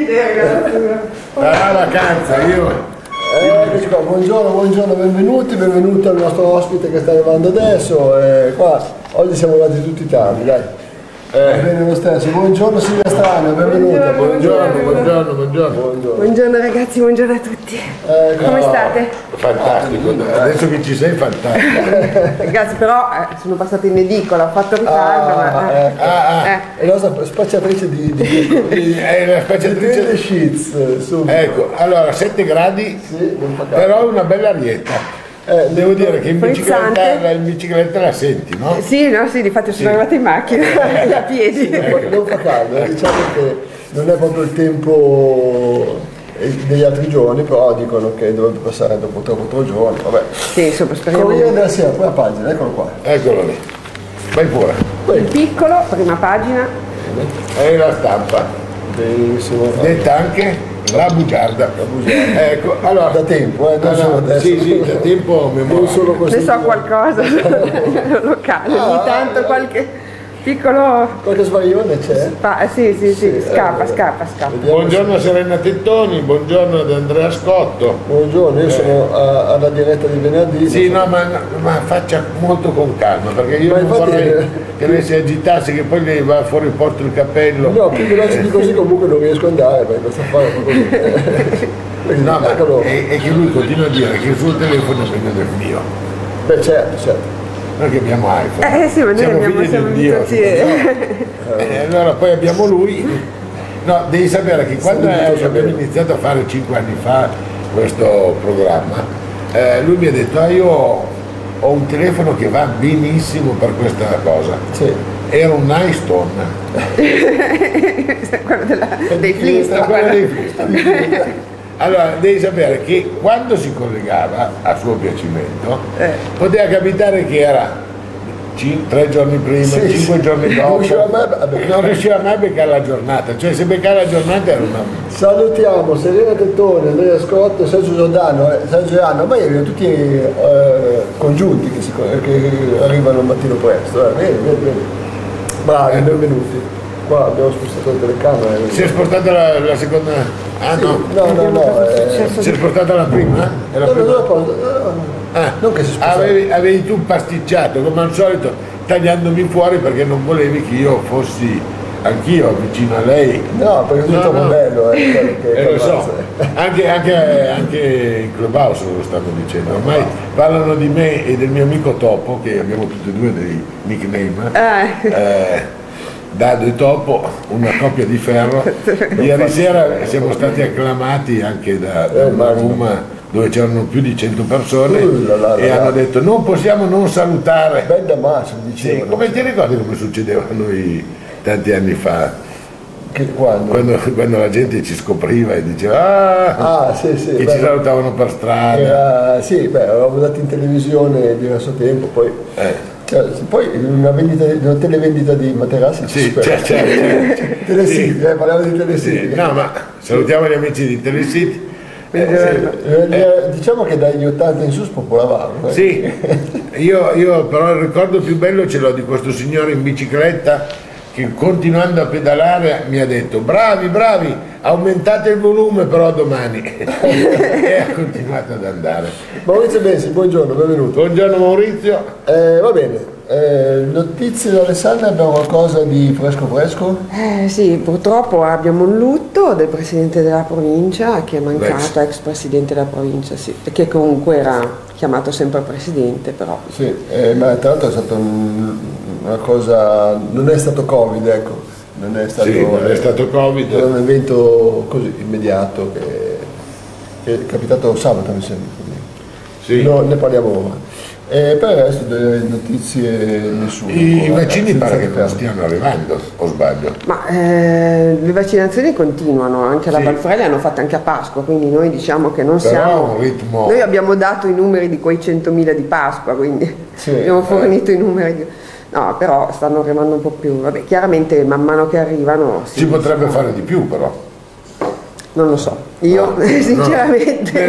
ridere, ragazzi. La vacanza, io. Eccoci qua, buongiorno, benvenuti al nostro ospite che sta arrivando adesso. Qua oggi siamo arrivati tutti tardi, dai. Va bene lo stesso. Buongiorno Silvia Strana, benvenuta. Buongiorno. Buongiorno ragazzi, buongiorno a tutti. Come state? Fantastico, adesso che ci sei fantastico. Ragazzi, però sono passata in edicola, ho fatto ritardo, ma... È la nostra spacciatrice È la spacciatrice di sheets, subito. Ecco, allora 7 gradi, Sì, non fa caldo. però una bella arietta. Devo dire che in bicicletta la senti, no? Sì, no, sì, difatti sono arrivata in macchina, a piedi. Non fa caldo, diciamo che non è proprio il tempo degli altri giorni, però dicono che dovrebbe passare dopo 3 o 4 giorni, vabbè. Sì, insomma, speriamo. Corriere della Sera, prima pagina, eccolo qua. Eccolo lì. Vai pure. Il piccolo, prima pagina. È la stampa. Benissimo. Detta anche la bugiarda. Ecco, allora. Da tempo, non solo adesso. Sì, da tempo Non solo memorabile. così. Ne so qualcosa, locale, ogni tanto qualche piccolo... Qualche svarione c'è? Sì, scappa. Buongiorno a Serena Tettoni, buongiorno ad Andrea Scotto. Buongiorno, io sono alla diretta di venerdì. Sì, no, ma faccia molto con calma, perché io Ma non infatti- vorrei che lei si agitasse, che poi lei va fuori porto il cappello. No, più veloce di così comunque non riesco ad andare, perché questo affare è così. Quindi, No, ma eccolo. è che lui continua a dire che il suo telefono è meglio del mio. Beh, certo. Noi che abbiamo iPhone. Sì, ma noi siamo abbiamo figli del Dio. Allora poi abbiamo lui. No, devi sapere che quando abbiamo iniziato a fare 5 anni fa questo programma, lui mi ha detto, io ho un telefono che va benissimo per questa cosa. Sì. Era un iStone. Quello dei Flintstone. Quello dei Flintstone. Allora, devi sapere che quando si collegava a suo piacimento, poteva capitare che era 3 giorni prima, Sì, 5 giorni dopo, non riusciva mai a beccare. non riusciva mai a beccare la giornata, cioè se beccava la giornata era una... Salutiamo Serena Tettoni, Andrea Scotto e Sergio Giordano. Sergio Giordano, ma erano tutti congiunti che arrivano al mattino presto. Vedi. Bravi, benvenuti. Qua abbiamo spostato la telecamera. Si è spostata la seconda... Ah no, No. si è spostata la prima? È la prima? Non che si sposta. Avevi tu pasticciato come al solito, tagliandomi fuori perché non volevi che io fossi anch'io vicino a lei. No, perché tu trovo bello, Lo so, anche in Clubhouse lo stanno dicendo, ormai parlano di me e del mio amico Topo, che abbiamo tutti e due dei nickname. Dado e Topo, una coppia di ferro. Ieri sera siamo stati acclamati anche da una room dove c'erano più di 100 persone e hanno detto non possiamo non salutare. Bella massa, dicevano. Sì, come ti ricordi come succedeva a noi tanti anni fa? Quando la gente ci scopriva e diceva sì, che ci salutavano per strada. Sì, avevamo dato in televisione diverso tempo, poi poi una televendita di materassi certo. Telesiti, parliamo di Telesiti. No, ma salutiamo gli amici di Telesiti. Diciamo che dagli 80 in su spopolavamo. Sì, io però il ricordo più bello ce l'ho di questo signore in bicicletta che continuando a pedalare mi ha detto bravi, aumentate il volume però domani e ha continuato ad andare. Maurizio Bensi, buongiorno, benvenuto. Buongiorno Maurizio. Va bene, notizie da Alessandra, abbiamo qualcosa di fresco? Sì, purtroppo abbiamo un lutto del presidente della provincia che è mancato, ex presidente della provincia, sì, che comunque era chiamato sempre presidente però. Sì, ma tra l'altro è stata una cosa, non è stato Covid, ecco, non è stato Covid. È un evento così immediato che è capitato sabato mi sembra. Sì. No, ne parliamo ora. Per il resto delle notizie nessuna. I vaccini pare che non stiano arrivando, o sbaglio? Ma le vaccinazioni continuano, anche alla Sì. Valfrelli hanno fatto anche a Pasqua, quindi noi diciamo che non Però siamo... un ritmo... Noi abbiamo dato i numeri di quei 100.000 di Pasqua, quindi Sì, abbiamo fornito i numeri. No, però stanno arrivando un po' più. Vabbè, chiaramente man mano che arrivano... Si potrebbe fare di più però. Non lo so, io sinceramente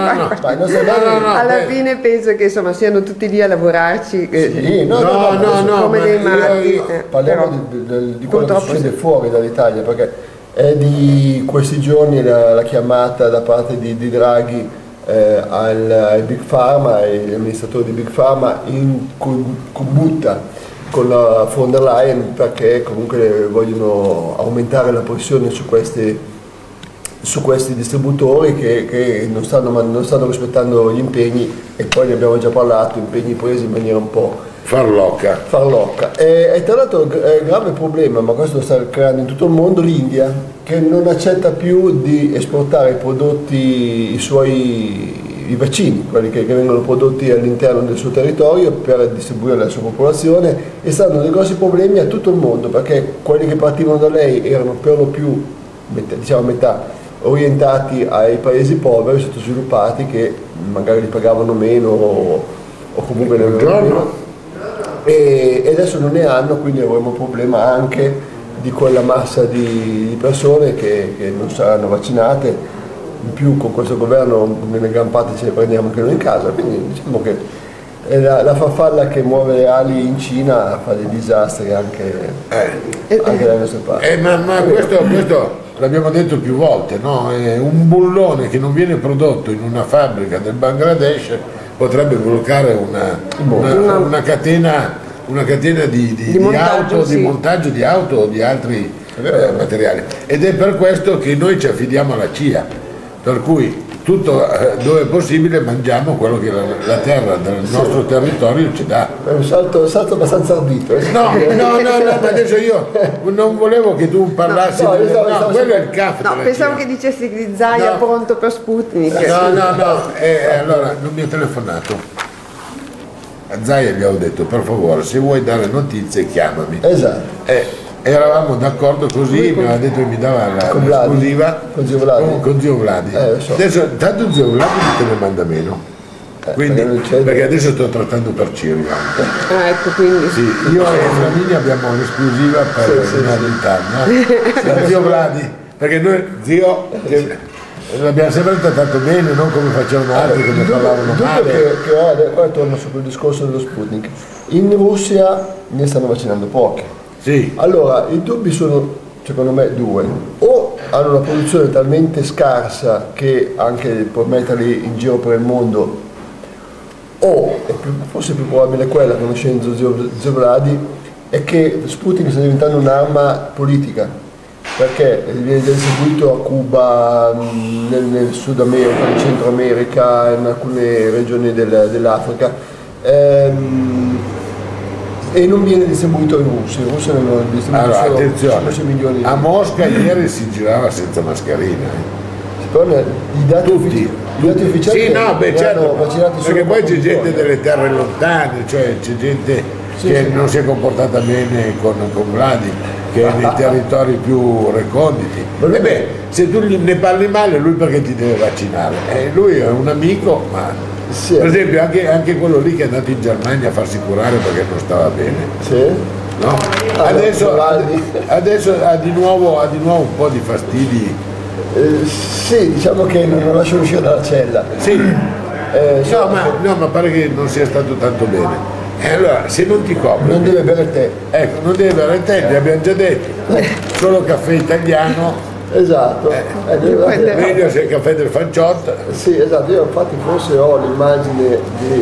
alla fine penso che insomma siano tutti lì a lavorarci no, come dei matti. Parliamo di quello che succede fuori dall'Italia, perché è di questi giorni la chiamata da parte di Draghi al Big Pharma, agli amministratori di Big Pharma in combutta con la von der Leyen, perché comunque vogliono aumentare la pressione su questi distributori che non stanno rispettando gli impegni, e poi ne abbiamo già parlato, impegni presi in maniera un po' farlocca. E tra l'altro è un grave problema, ma questo lo sta creando in tutto il mondo, l'India, che non accetta più di esportare i prodotti, i vaccini, quelli che vengono prodotti all'interno del suo territorio per distribuire alla sua popolazione, e stanno dei grossi problemi a tutto il mondo, perché quelli che partivano da lei erano per lo più, diciamo a metà, orientati ai paesi poveri, sottosviluppati, che magari li pagavano meno o comunque ne avevano meno, e adesso non ne hanno, quindi avremo un problema anche di quella massa di persone che non saranno vaccinate. In più con questo governo nelle gran parte ce le prendiamo anche noi in casa, quindi diciamo che la farfalla che muove le ali in Cina fa dei disastri anche dalle nostre parti. Ma questo l'abbiamo detto più volte, no? È un bullone che non viene prodotto in una fabbrica del Bangladesh potrebbe bloccare una catena di montaggio, auto, sì, di montaggio di auto o di altri materiali, ed è per questo che noi ci affidiamo alla CIA, per cui tutto dove è possibile mangiamo quello che la terra del nostro territorio ci dà. È un salto abbastanza ardito. No, ma adesso io non volevo che tu parlassi quello è il capo. No, pensavo che dicessi di Zaia pronto per Sputnik. No, allora non mi ha telefonato. A Zaia gli ho detto, per favore, se vuoi dare notizie chiamami. Esatto. Eravamo d'accordo così, mi aveva detto che mi dava l'esclusiva con zio Vladi. So. Adesso tanto zio Vladi te ne manda meno. Quindi, perché adesso sto trattando per Cirio. Ecco, quindi. Sì, io e Flaminia abbiamo l'esclusiva per la vita, zio Vladi, perché noi l'abbiamo sempre trattato bene, non come facevano altri che ne parlavano male. Qua torno su quel discorso dello Sputnik. In Russia ne stanno vaccinando pochi. Sì. Allora, i dubbi sono, secondo me, due: o hanno una produzione talmente scarsa che anche per metterli in giro per il mondo, o forse è più probabile quella, conoscendo zio Vladi, è che Sputnik sta diventando un'arma politica, perché viene distribuito a Cuba, nel Sud America, nel Centro America, in alcune regioni dell'Africa, e non viene distribuito in Russia. In Russia non distribuito solo attenzione, 10 milioni. A Mosca ieri si girava senza mascherina. I dati ufficiali sì, certo, vaccinati, perché poi c'è gente delle terre lontane, cioè c'è gente che non si è comportata bene con Vladi, che è nei territori più reconditi. E se tu ne parli male, lui perché ti deve vaccinare? Lui è un amico, ma per esempio anche quello lì che è andato in Germania a farsi curare perché non stava bene. Sì. No? Adesso ha di nuovo un po' di fastidi. Sì, diciamo che non lascio uscire dalla cella. Sì. Ma pare che non sia stato tanto bene. E allora, se non ti copri, non deve bere tè. Ecco, non deve bere tè, li abbiamo già detto. Solo caffè italiano. Esatto. Meglio se il caffè del Fanciotto. Sì, esatto. Io infatti forse ho l'immagine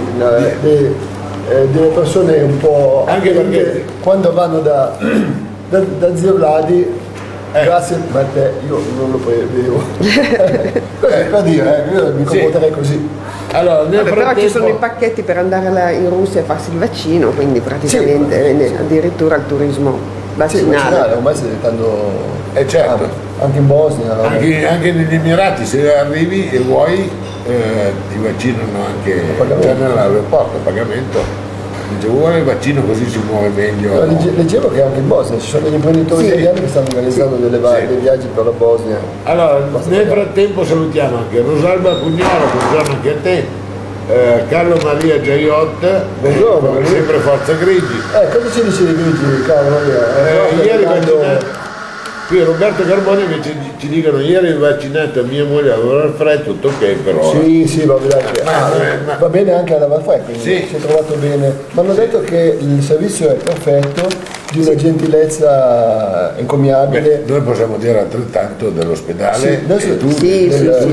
delle persone un po'. Anche perché quando vanno da zio Vladi, grazie, ma te io non lo bevo. Per dire, io mi comporterei così. Allora, però ci sono i pacchetti per andare in Russia e farsi il vaccino, quindi praticamente addirittura il turismo vaccinale. Ormai sta diventando. Certo. Anche in Bosnia. Anche negli Emirati, se arrivi e vuoi ti vaccinano anche nell'aeroporto a pagamento. Dice, vuole il vaccino così si muove meglio. Leggevo che anche in Bosnia ci sono degli imprenditori italiani che stanno organizzando dei viaggi per la Bosnia. Allora, nel frattempo salutiamo anche Rosalba Pugnolo, buongiorno anche a te, Carlo Maria Giaiot, buongiorno, sempre Forza Grigi. Cosa ci dice di Grigi, Carlo Maria? Ieri qui Roberto Carboni invece ci dicono ieri vaccinato mia moglie aveva il freddo, tutto ok però. Sì, va bene anche a lavare freddo, quindi sì. si è trovato bene. Mi hanno detto che il servizio è perfetto di una gentilezza encomiabile. Beh, noi possiamo dire altrettanto dell'ospedale. Sì, adesso, e tu, sì,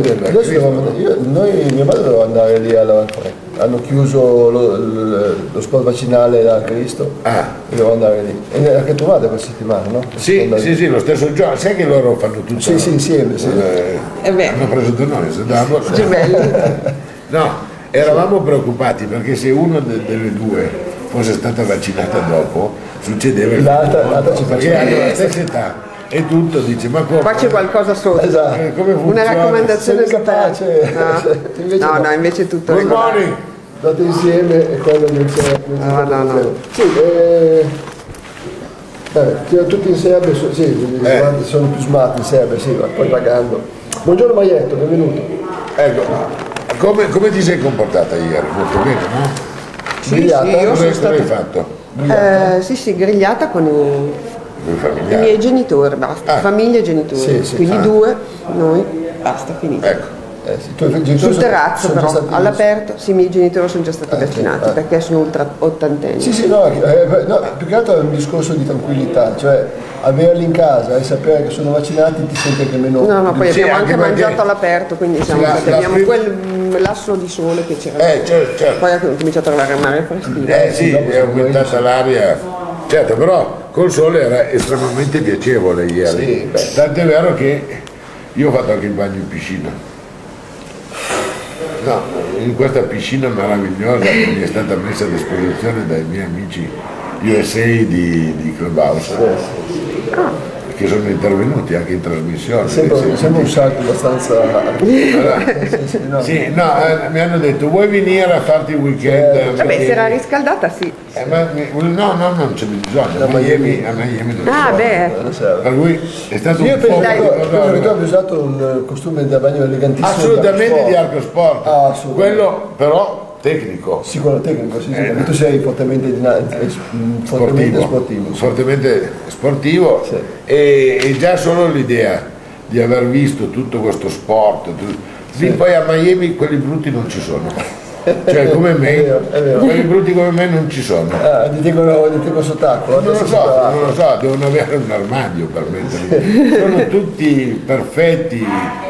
mia madre doveva andare lì alla hanno chiuso lo sport vaccinale da Cristo e devo andare lì. E anche tua madre questa settimana, no? Sì, lo stesso giorno. Sai che loro fanno tutto? Sì, insieme. Sì. Hanno preso da noi, se andiamo. Gemelli. No, eravamo preoccupati perché se una delle due fosse stata vaccinata dopo, succedeva l'altra ci perché hanno la stessa età. E tutto dice, ma come? Qua c'è qualcosa sotto. Esatto. Come funziona? Una raccomandazione sei capace. No, invece è tutto Good regolare. morning. Andate insieme e quello non c'è. No. Sì, tutti in Serbia, sono più smart in Serbia, sì, poi pagando. Buongiorno Maietto, benvenuto. Ecco, come ti sei comportata ieri? Molto bene, no? Grigliata? Sì, io Cosa sono hai stata fatto? sì, grigliata con i miei genitori, basta, famiglia e genitori, Sì. quindi due, noi, basta, finito. Ecco. Sì, tu, genitori Sul terrazzo sono già però, stati- all'aperto, sì, i miei genitori sono già stati vaccinati perché sono ultra ottantenni. Sì, no, più che altro è un discorso di tranquillità, cioè averli in casa e sapere che sono vaccinati ti senti anche meno. No, ma poi Sì, abbiamo anche anche perché- mangiato all'aperto, quindi siamo stati, abbiamo quel lasso di sole che c'era. Certo. Poi abbiamo cominciato a trovare mare freschino. Sì, è aumentata l'aria. Certo, però col sole era estremamente piacevole ieri. Sì, beh. Tant'è vero che io ho fatto anche il bagno in piscina. No, in questa piscina meravigliosa che mi è stata messa a disposizione dai miei amici USA di Clubhouse, che sono intervenuti anche in trasmissione. Sembra un salto abbastanza. Sì, no, mi hanno detto vuoi venire a farti il weekend? Vabbè, se era riscaldata sì. No, non c'è bisogno, a Miami non c'è. Per cui è stato Io un po' penso che tu abbia usato un costume da bagno elegantissimo. assolutamente di arco sport, assolutamente. Quello però tecnico, Sicuro tecnico, sì, perché tu sei fortemente sportivo. fortemente sportivo Sì. e già solo l'idea di aver visto tutto questo sport, poi a Miami quelli brutti non ci sono. Cioè come me, È vero. quelli brutti come me non ci sono. Ti tengono sott'acqua. Non lo so, devono avere un armadio per metterli. Sono tutti perfetti,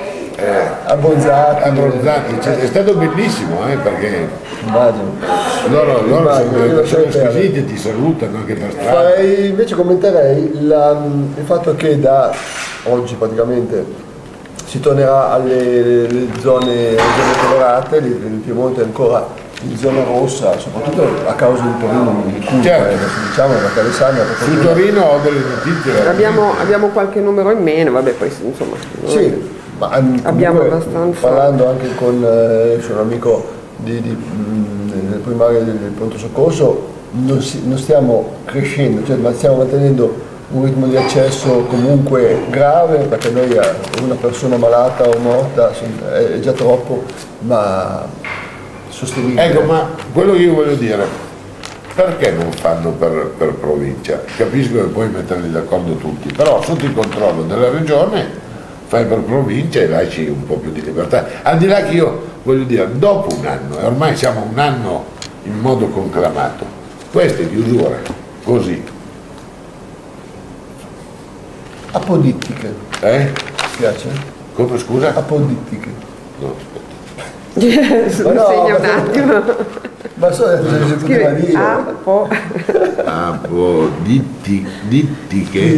abbronzati. Cioè, è stato bellissimo perché Immagino. loro Immagino, sono lasciamo squisiti e ti salutano anche per strada. Invece commenterei il fatto che da oggi praticamente si tornerà alle zone colorate, il Piemonte è ancora in zona rossa, soprattutto a causa del Torino di Cuba, Certo. diciamo, perché Alessandria Su Torino ho delle notizie. Abbiamo qualche numero in meno, vabbè, poi insomma. Sì, ma Abbiamo comunque, abbastanza. parlando anche con un amico del primario del pronto soccorso, non stiamo crescendo, cioè, ma stiamo mantenendo un ritmo di accesso comunque grave, perché noi una persona malata o morta è già troppo, ma sostenibile. Ecco, ma quello che io voglio dire, perché non fanno per provincia? Capisco che puoi metterli d'accordo tutti, però sotto il controllo della regione fai per provincia e lasci un po' più di libertà. Al di là che io voglio dire, dopo un anno, e ormai siamo un anno in modo conclamato, queste chiusure, così, Apodittiche, ti piace? come scusa? Apodittiche. No, aspetta. Segna un attimo. Ma so che si poteva Scrive dire. Apodittiche.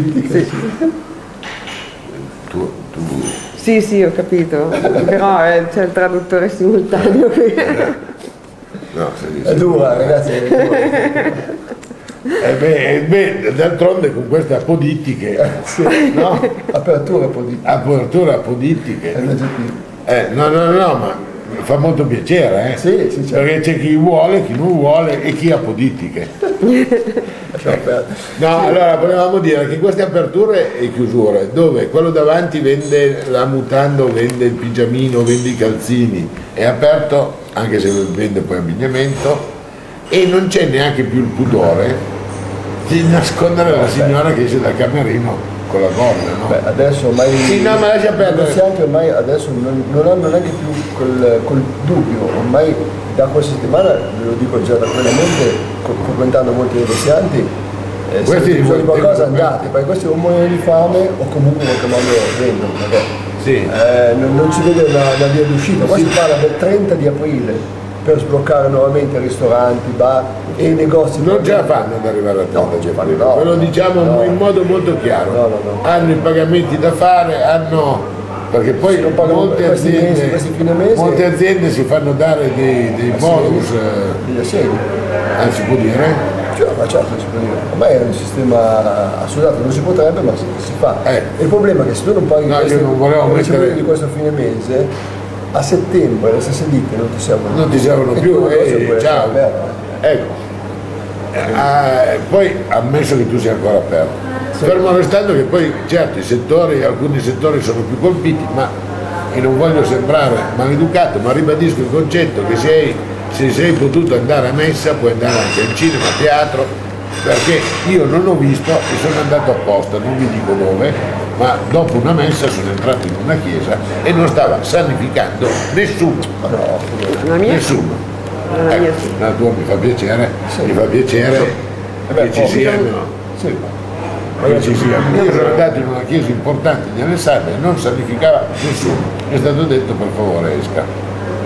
Tu. Sì, ho capito. Però c'è il traduttore simultaneo qui. No, È dura, ragazzi, è dura. D'altronde con queste apodittiche, no? Apertura Apodittiche. è un aggettivo. No, ma fa molto piacere, Sì, certo. Perché c'è chi vuole, chi non vuole e chi apodittiche. Lasciamo perdere. No, allora volevamo dire che queste aperture e chiusure, dove quello davanti vende la mutanda, vende il pigiamino, vende i calzini, è aperto, anche se vende poi abbigliamento, e non c'è neanche più il pudore di nascondere la signora che esce dal camerino con la gonna, no? Beh, adesso ormai Sì, no, ma lascia perdere. i negozianti ormai adesso non hanno neanche più quel dubbio, ormai da questa settimana, ve lo dico già tranquillamente, frequentando molti negozianti, se avete bisogno di qualcosa andate, perché questi o muoiono di fame o comunque in qualche modo vendono, perché Sì. non si vede una via d'uscita. Qua si parla del 30 di aprile per sbloccare nuovamente ristoranti, bar e negozi. Non ce la fanno ad arrivare a 30 ce la fanno, no. ve lo diciamo No. in modo molto chiaro. No. Hanno i pagamenti da fare, perché poi non pagano questi fine mese. molte aziende si fanno dare dei bonus, Degli assegni. si può dire? Cioè, ma certo si può dire. Ormai è un sistema assoluto, non si potrebbe, ma si fa. E il problema è che se tu non paghi No, io non volevo mettere di questo fine mese, a settembre le stesse ditte non ti servono più, tu non puoi ciao. essere Ecco. Poi ammesso che tu sia ancora aperto. Sì. Fermo restando che poi certi settori, alcuni settori sono più colpiti, ma io non voglio sembrare maleducato, ma ribadisco il concetto che se sei potuto andare a messa puoi andare anche al cinema, a teatro, perché io non ho visto e sono andato apposta, non vi dico dove, ma dopo una messa sono entrato in una chiesa e non stava sanificando nessuno. La mia? Nessuno. La mia sì. La tua mi fa piacere, mi fa piacere che ci siano. Sì. Che ci siano. Io sono andato in una chiesa importante di Alessandria e non sanificava nessuno. Mi è stato detto per favore esca.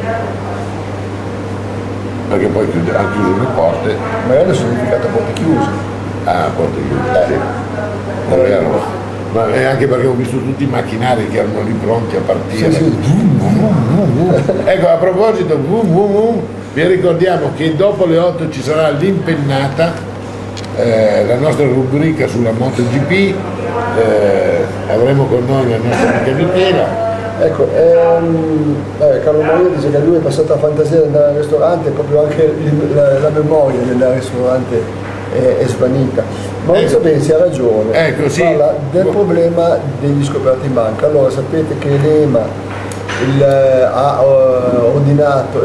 Perché poi hanno chiuso le porte. Magari sono significato a porte chiuse. Porte chiuse, sì. È vero. Ma è anche perché ho visto tutti i macchinari che erano lì pronti a partire. Sì. Ecco, a proposito, vi ricordiamo che dopo le 8 ci sarà l'impennata, la nostra rubrica sulla MotoGP, avremo con noi la nostra amica Michela. Ecco, Carlo Maria dice che lui è passato la fantasia di andare al ristorante e proprio anche la memoria di andare al ristorante è svanita. Maurizio Benzi ha ragione, sì. Parla del problema degli scoperti in banca. Allora sapete che l'EMA ha ordinato,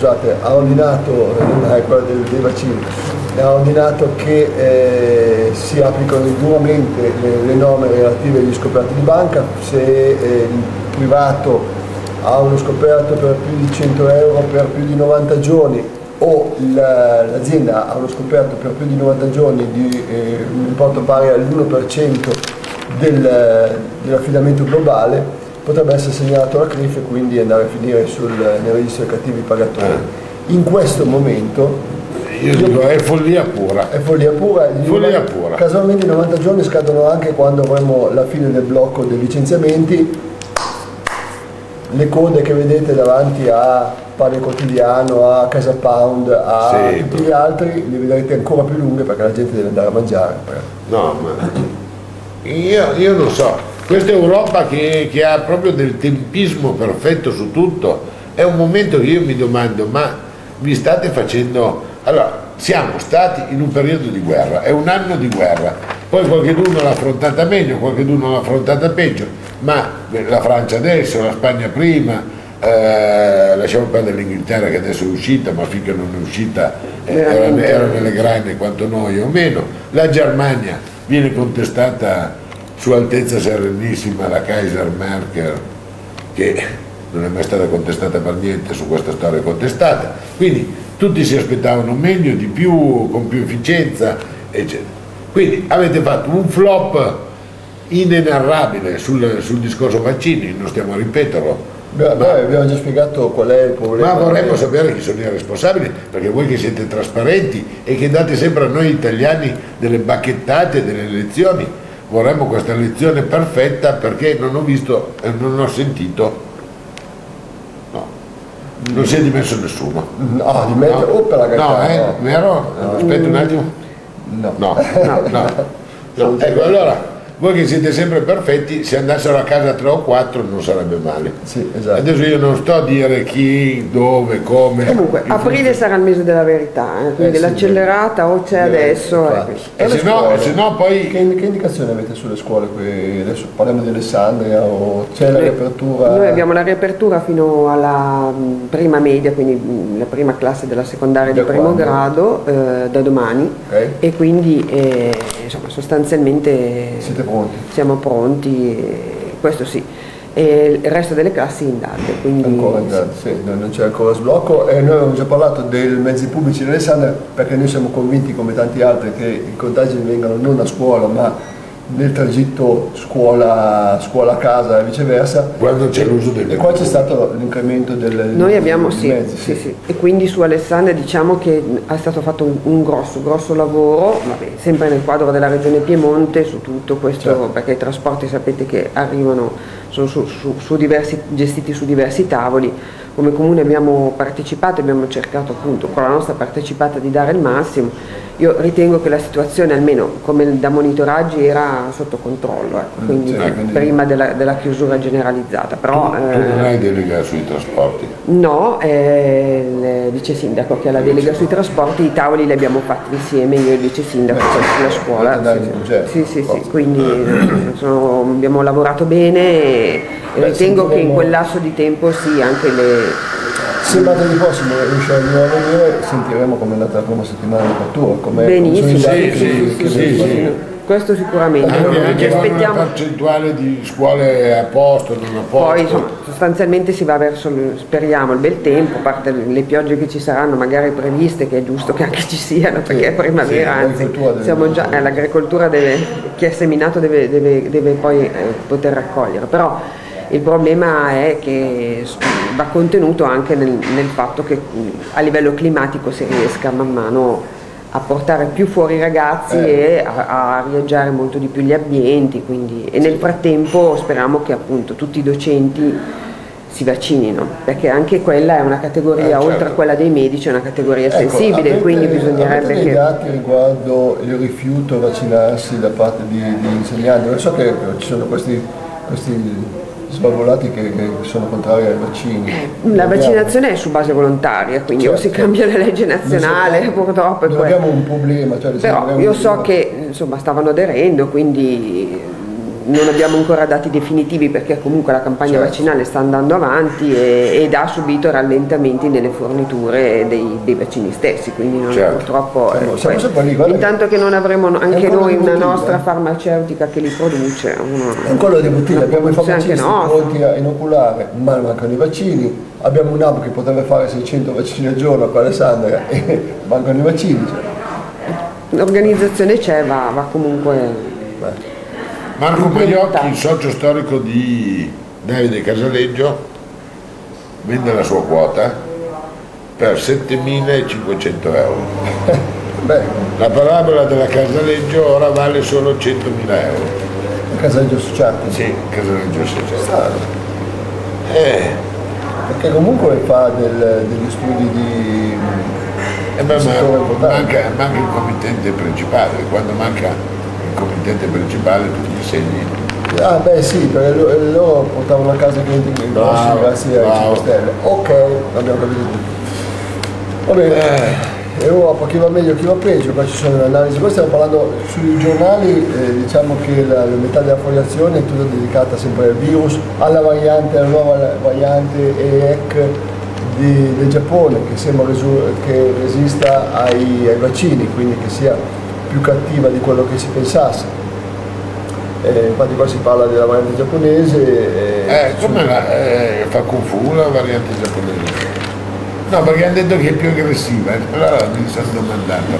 quella dei vaccini, ha ordinato che si applicano duramente le norme relative agli scoperti di banca. Se il privato ha uno scoperto per più di 100 euro per più di 90 giorni o l'azienda ha uno scoperto per più di 90 giorni di un importo pari all'1% dell'affidamento globale, potrebbe essere segnalato alla CRIF e quindi andare a finire nel registro dei cattivi pagatori. In questo momento io dico è follia pura. È follia pura. Follia pura. Casualmente i 90 giorni scadono anche quando avremo la fine del blocco dei licenziamenti. Le code che vedete davanti a Pane Quotidiano, a Casa Pound, a tutti gli altri, le vedrete ancora più lunghe perché la gente deve andare a mangiare. No, ma io non so, questa Europa che ha proprio del tempismo perfetto su tutto, è un momento che io mi domando, ma vi state facendo... Allora, siamo stati in un periodo di guerra, è un anno di guerra, poi qualcuno l'ha affrontata meglio, qualcuno l'ha affrontata peggio, ma la Francia adesso, la Spagna prima, lasciamo perdere l'Inghilterra che adesso è uscita, ma finché non è uscita era nelle grane quanto noi o meno, la Germania viene contestata Sua Altezza Serenissima la Kaiser Merkel, che non è mai stata contestata per niente su questa storia contestata, quindi tutti si aspettavano meglio, di più, con più efficienza, eccetera. Quindi avete fatto un flop inenarrabile sul discorso vaccini, non stiamo a ripeterlo. Abbiamo già spiegato qual è il problema. Ma vorremmo sapere chi sono i responsabili, perché voi che siete trasparenti e che date sempre a noi italiani delle bacchettate, delle lezioni, vorremmo questa lezione perfetta, perché non ho visto e non ho sentito. Non si è dimesso nessuno. No, dimettere o per la gattata. No, vero? Aspetta un attimo. No. Ecco, allora, voi che siete sempre perfetti, se andassero a casa 3 o 4 non sarebbe male. Sì, esatto. Adesso io non sto a dire chi, dove, come. Comunque, aprile sarà il mese della verità, quindi l'accelerata o c'è adesso. E se no poi... Che indicazioni avete sulle scuole qui? Adesso parliamo di Alessandria o c'è la riapertura? Noi abbiamo la riapertura fino alla prima media, quindi la prima classe della secondaria di primo grado, da domani, e quindi insomma sostanzialmente siete pronti? Siamo pronti, questo sì. e il resto delle classi indate. Quindi Ancora indate, sì, non c'è ancora sblocco, e noi abbiamo già parlato dei mezzi pubblici di Alessandria, perché noi siamo convinti, come tanti altri, che i contagi vengano non a scuola ma nel tragitto scuola-casa e viceversa. Quando c'è l'uso del E qua c'è stato l'incremento noi abbiamo dei mezzi. Sì. E quindi su Alessandria diciamo che è stato fatto un grosso lavoro, vabbè, sempre nel quadro della Regione Piemonte, su tutto questo, certo. Perché i trasporti sapete che arrivano, sono gestiti su diversi tavoli. Come comune abbiamo partecipato, abbiamo cercato appunto con la nostra partecipata di dare il massimo. Io ritengo che la situazione, almeno come da monitoraggi, era sotto controllo, ecco, quindi prima della chiusura generalizzata. Però, tu non hai delega sui trasporti? No, il vice sindaco che ha la delega sui trasporti, i tavoli li abbiamo fatti insieme, io e il vice sindaco sulla scuola. Sì, quindi abbiamo lavorato bene e ritengo che in quel lasso di tempo anche le... Se martedì prossimo riusciremo a venire, sentiremo come è andata la prima settimana di apertura. Benissimo, sì. Questo sicuramente. Anche aspettiamo una percentuale di scuole a posto, non a posto. Poi insomma, sostanzialmente si va verso, speriamo, il bel tempo, a parte le piogge che ci saranno magari previste, che è giusto che anche ci siano, perché è primavera, anzi siamo già, l'agricoltura chi è seminato deve poi poter raccogliere, però il problema è che va contenuto anche nel fatto che a livello climatico si riesca man mano a portare più fuori i ragazzi e a arieggiare molto di più gli ambienti, e nel frattempo speriamo che appunto tutti i docenti si vaccinino, perché anche quella è una categoria, certo. Oltre a quella dei medici, è una categoria sensibile, quindi bisognerebbe che... dati riguardo il rifiuto a vaccinarsi da parte di insegnanti? Lo so che ci sono questi svalvolati che sono contrari ai vaccini. La vaccinazione è su base volontaria, quindi certo. O si cambia la legge nazionale, purtroppo. Non abbiamo un problema. Però io so che insomma stavano aderendo, quindi non abbiamo ancora dati definitivi, perché comunque la campagna vaccinale sta andando avanti ed ha subito rallentamenti nelle forniture dei vaccini stessi, quindi purtroppo siamo sempre lì, intanto che non avremo anche noi una nostra farmaceutica che li produce, ancora di bottiglie, abbiamo i farmacisti pronti a inoculare, ma mancano i vaccini, abbiamo un hub che potrebbe fare 600 vaccini al giorno qua a Alessandria e mancano i vaccini. L'organizzazione c'è, va comunque. Marco Maiocchi, il socio storico di Davide Casaleggio, vende la sua quota per 7.500 euro. La parabola della Casaleggio ora vale solo 100.000 euro. La Casaleggio Associati? Sì, Casaleggio Associati. Perché comunque fa degli studi di... manca il committente principale, quando manca committente principale tutti i segni. Ah beh sì, perché loro portavano a casa i clienti grossi grazie ai 5 Stelle. Ok, abbiamo capito tutto. Va bene, Europa, chi va meglio, chi va peggio, qua ci sono le analisi. Poi stiamo parlando sui giornali, diciamo che la metà della fogliazione è tutta dedicata sempre al virus, alla nuova variante EEC del Giappone, che sembra che resista ai vaccini, quindi che sia più cattiva di quello che si pensasse. Infatti qua si parla della variante giapponese. Fa confuso la variante giapponese? No, perché hanno detto che è più aggressiva, allora mi stanno domandando.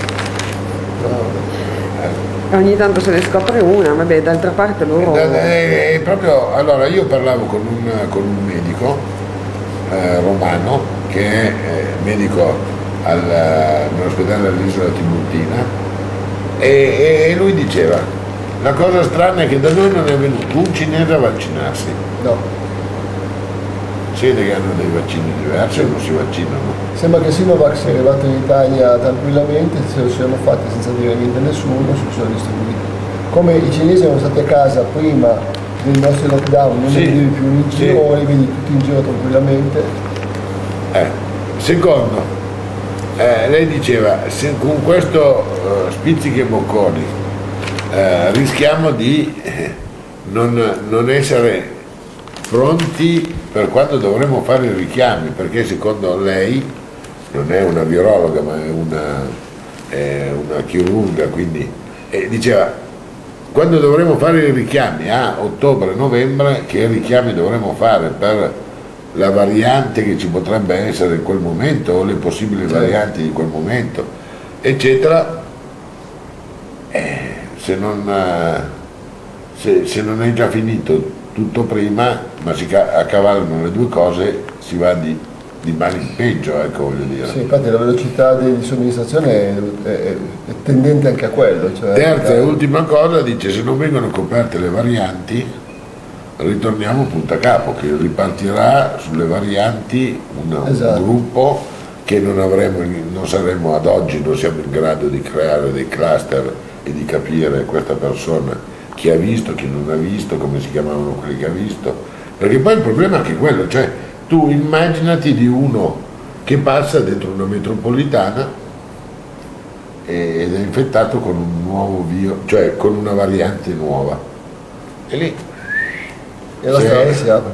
Ogni tanto se ne scopre una, vabbè, d'altra parte loro... proprio, allora io parlavo con un medico romano che è medico nell'ospedale all'isola Tiburtina, e lui diceva: la cosa strana è che da noi non è venuto un cinese a vaccinarsi. No. Si vede che hanno dei vaccini diversi, non si vaccinano. Sembra che Sinovac sia arrivato in Italia tranquillamente, se lo siano fatti senza dire niente a nessuno, si sono distribuiti. Come i cinesi erano stati a casa prima dei nostri lockdown, non li vedi più in giro, li vedi tutti in giro tranquillamente. Secondo, lei diceva, con questo spizzichi e bocconi rischiamo di non essere pronti per quando dovremo fare i richiami, perché secondo lei non è una virologa ma è una chirurga, quindi diceva quando dovremo fare i richiami a ottobre-novembre, che richiami dovremo fare per la variante che ci potrebbe essere in quel momento o le possibili varianti di quel momento, eccetera, se non è già finito tutto prima, ma si accavallano le due cose, si va di male in peggio, ecco, voglio dire. Sì, infatti la velocità di somministrazione è tendente anche a quello. Cioè terza e ultima cosa, dice, se non vengono coperte le varianti, ritorniamo punto a capo, che ripartirà sulle varianti un gruppo che non saremo ad oggi, non siamo in grado di creare dei cluster e di capire questa persona chi ha visto, chi non ha visto, come si chiamavano quelli che ha visto, perché poi il problema è anche quello, cioè tu immaginati di uno che passa dentro una metropolitana ed è infettato con un nuovo virus, cioè con una variante nuova, e lì e la strada si apre.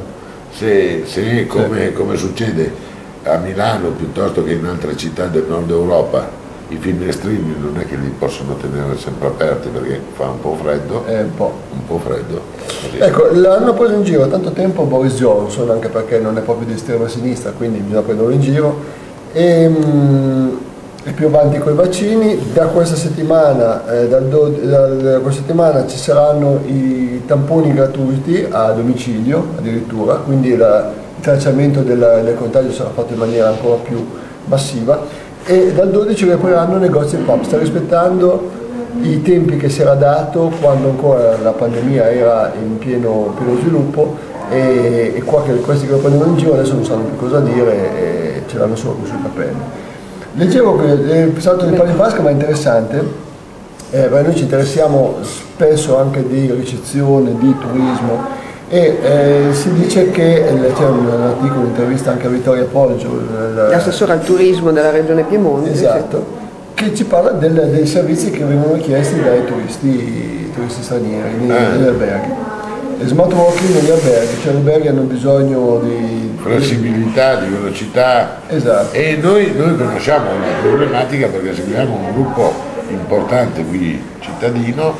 Se come succede a Milano piuttosto che in altre città del nord Europa, i finestrini non è che li possono tenere sempre aperti perché fa un po' freddo, un po' freddo. Così. Ecco, l'hanno preso in giro tanto tempo Boris Johnson, anche perché non è proprio di estrema sinistra, quindi bisogna prenderlo in giro, e è più avanti con i vaccini. Da questa settimana, questa settimana ci saranno i tamponi gratuiti a domicilio addirittura, quindi il tracciamento del contagio sarà fatto in maniera ancora più massiva, e dal 12 riapriranno negozi e pub. Sta rispettando i tempi che si era dato quando ancora la pandemia era in pieno sviluppo, e qua che questi che lo prendono in giro adesso non sanno più cosa dire e ce l'hanno solo sui capelli. Leggevo che è stato di Pali Vasca, ma è interessante, perché noi ci interessiamo spesso anche di ricezione, di turismo, e si dice che c'è un articolo, un'intervista anche a Vittoria Poggio, l'assessore al turismo della regione Piemonte, esatto, che ci parla dei servizi che vengono chiesti dai turisti stranieri negli alberghi. Smart working negli alberghi, cioè gli alberghi hanno bisogno di flessibilità, di velocità, esatto. E noi conosciamo la problematica perché seguiamo un gruppo importante qui cittadino,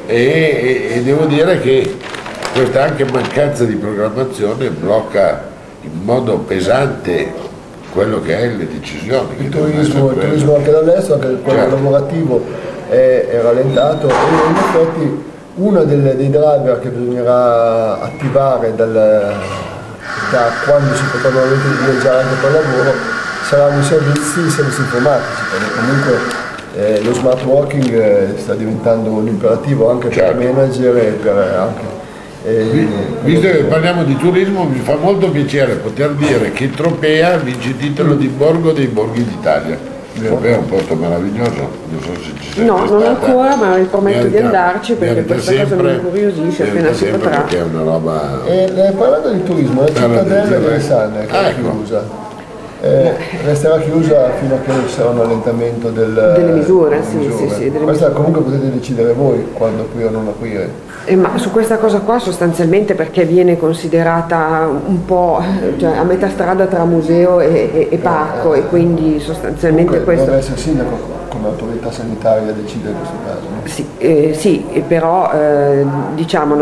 e devo dire che questa anche mancanza di programmazione blocca in modo pesante quello che è le decisioni. Il turismo anche dall'estero, anche quello lavorativo è rallentato, e in effetti uno dei driver che bisognerà attivare da quando si potranno viaggiare anche per lavoro saranno i servizi informatici, perché comunque lo smart working sta diventando un imperativo anche per i manager e per anche visto che parliamo di turismo, mi fa molto piacere poter dire che Tropea vince il titolo di Borgo dei Borghi d'Italia. Tropea è un posto maravilioso, non so se ci sei non ancora, ma vi prometto di andarci perché questa cosa mi incuriosisce appena si potrà. Perché è una roba. Parlando di turismo, la cittadella di Alessandria che è chiusa. Resterà chiusa fino a che ci sarà un allentamento delle misure, sì. Questa comunque potete decidere voi quando aprire o non aprire. Ma su questa cosa qua sostanzialmente perché viene considerata un po', cioè, a metà strada tra museo e parco, e quindi sostanzialmente questo. Deve essere il sindaco come autorità sanitaria a decidere in questo caso, no? Sì, però diciamo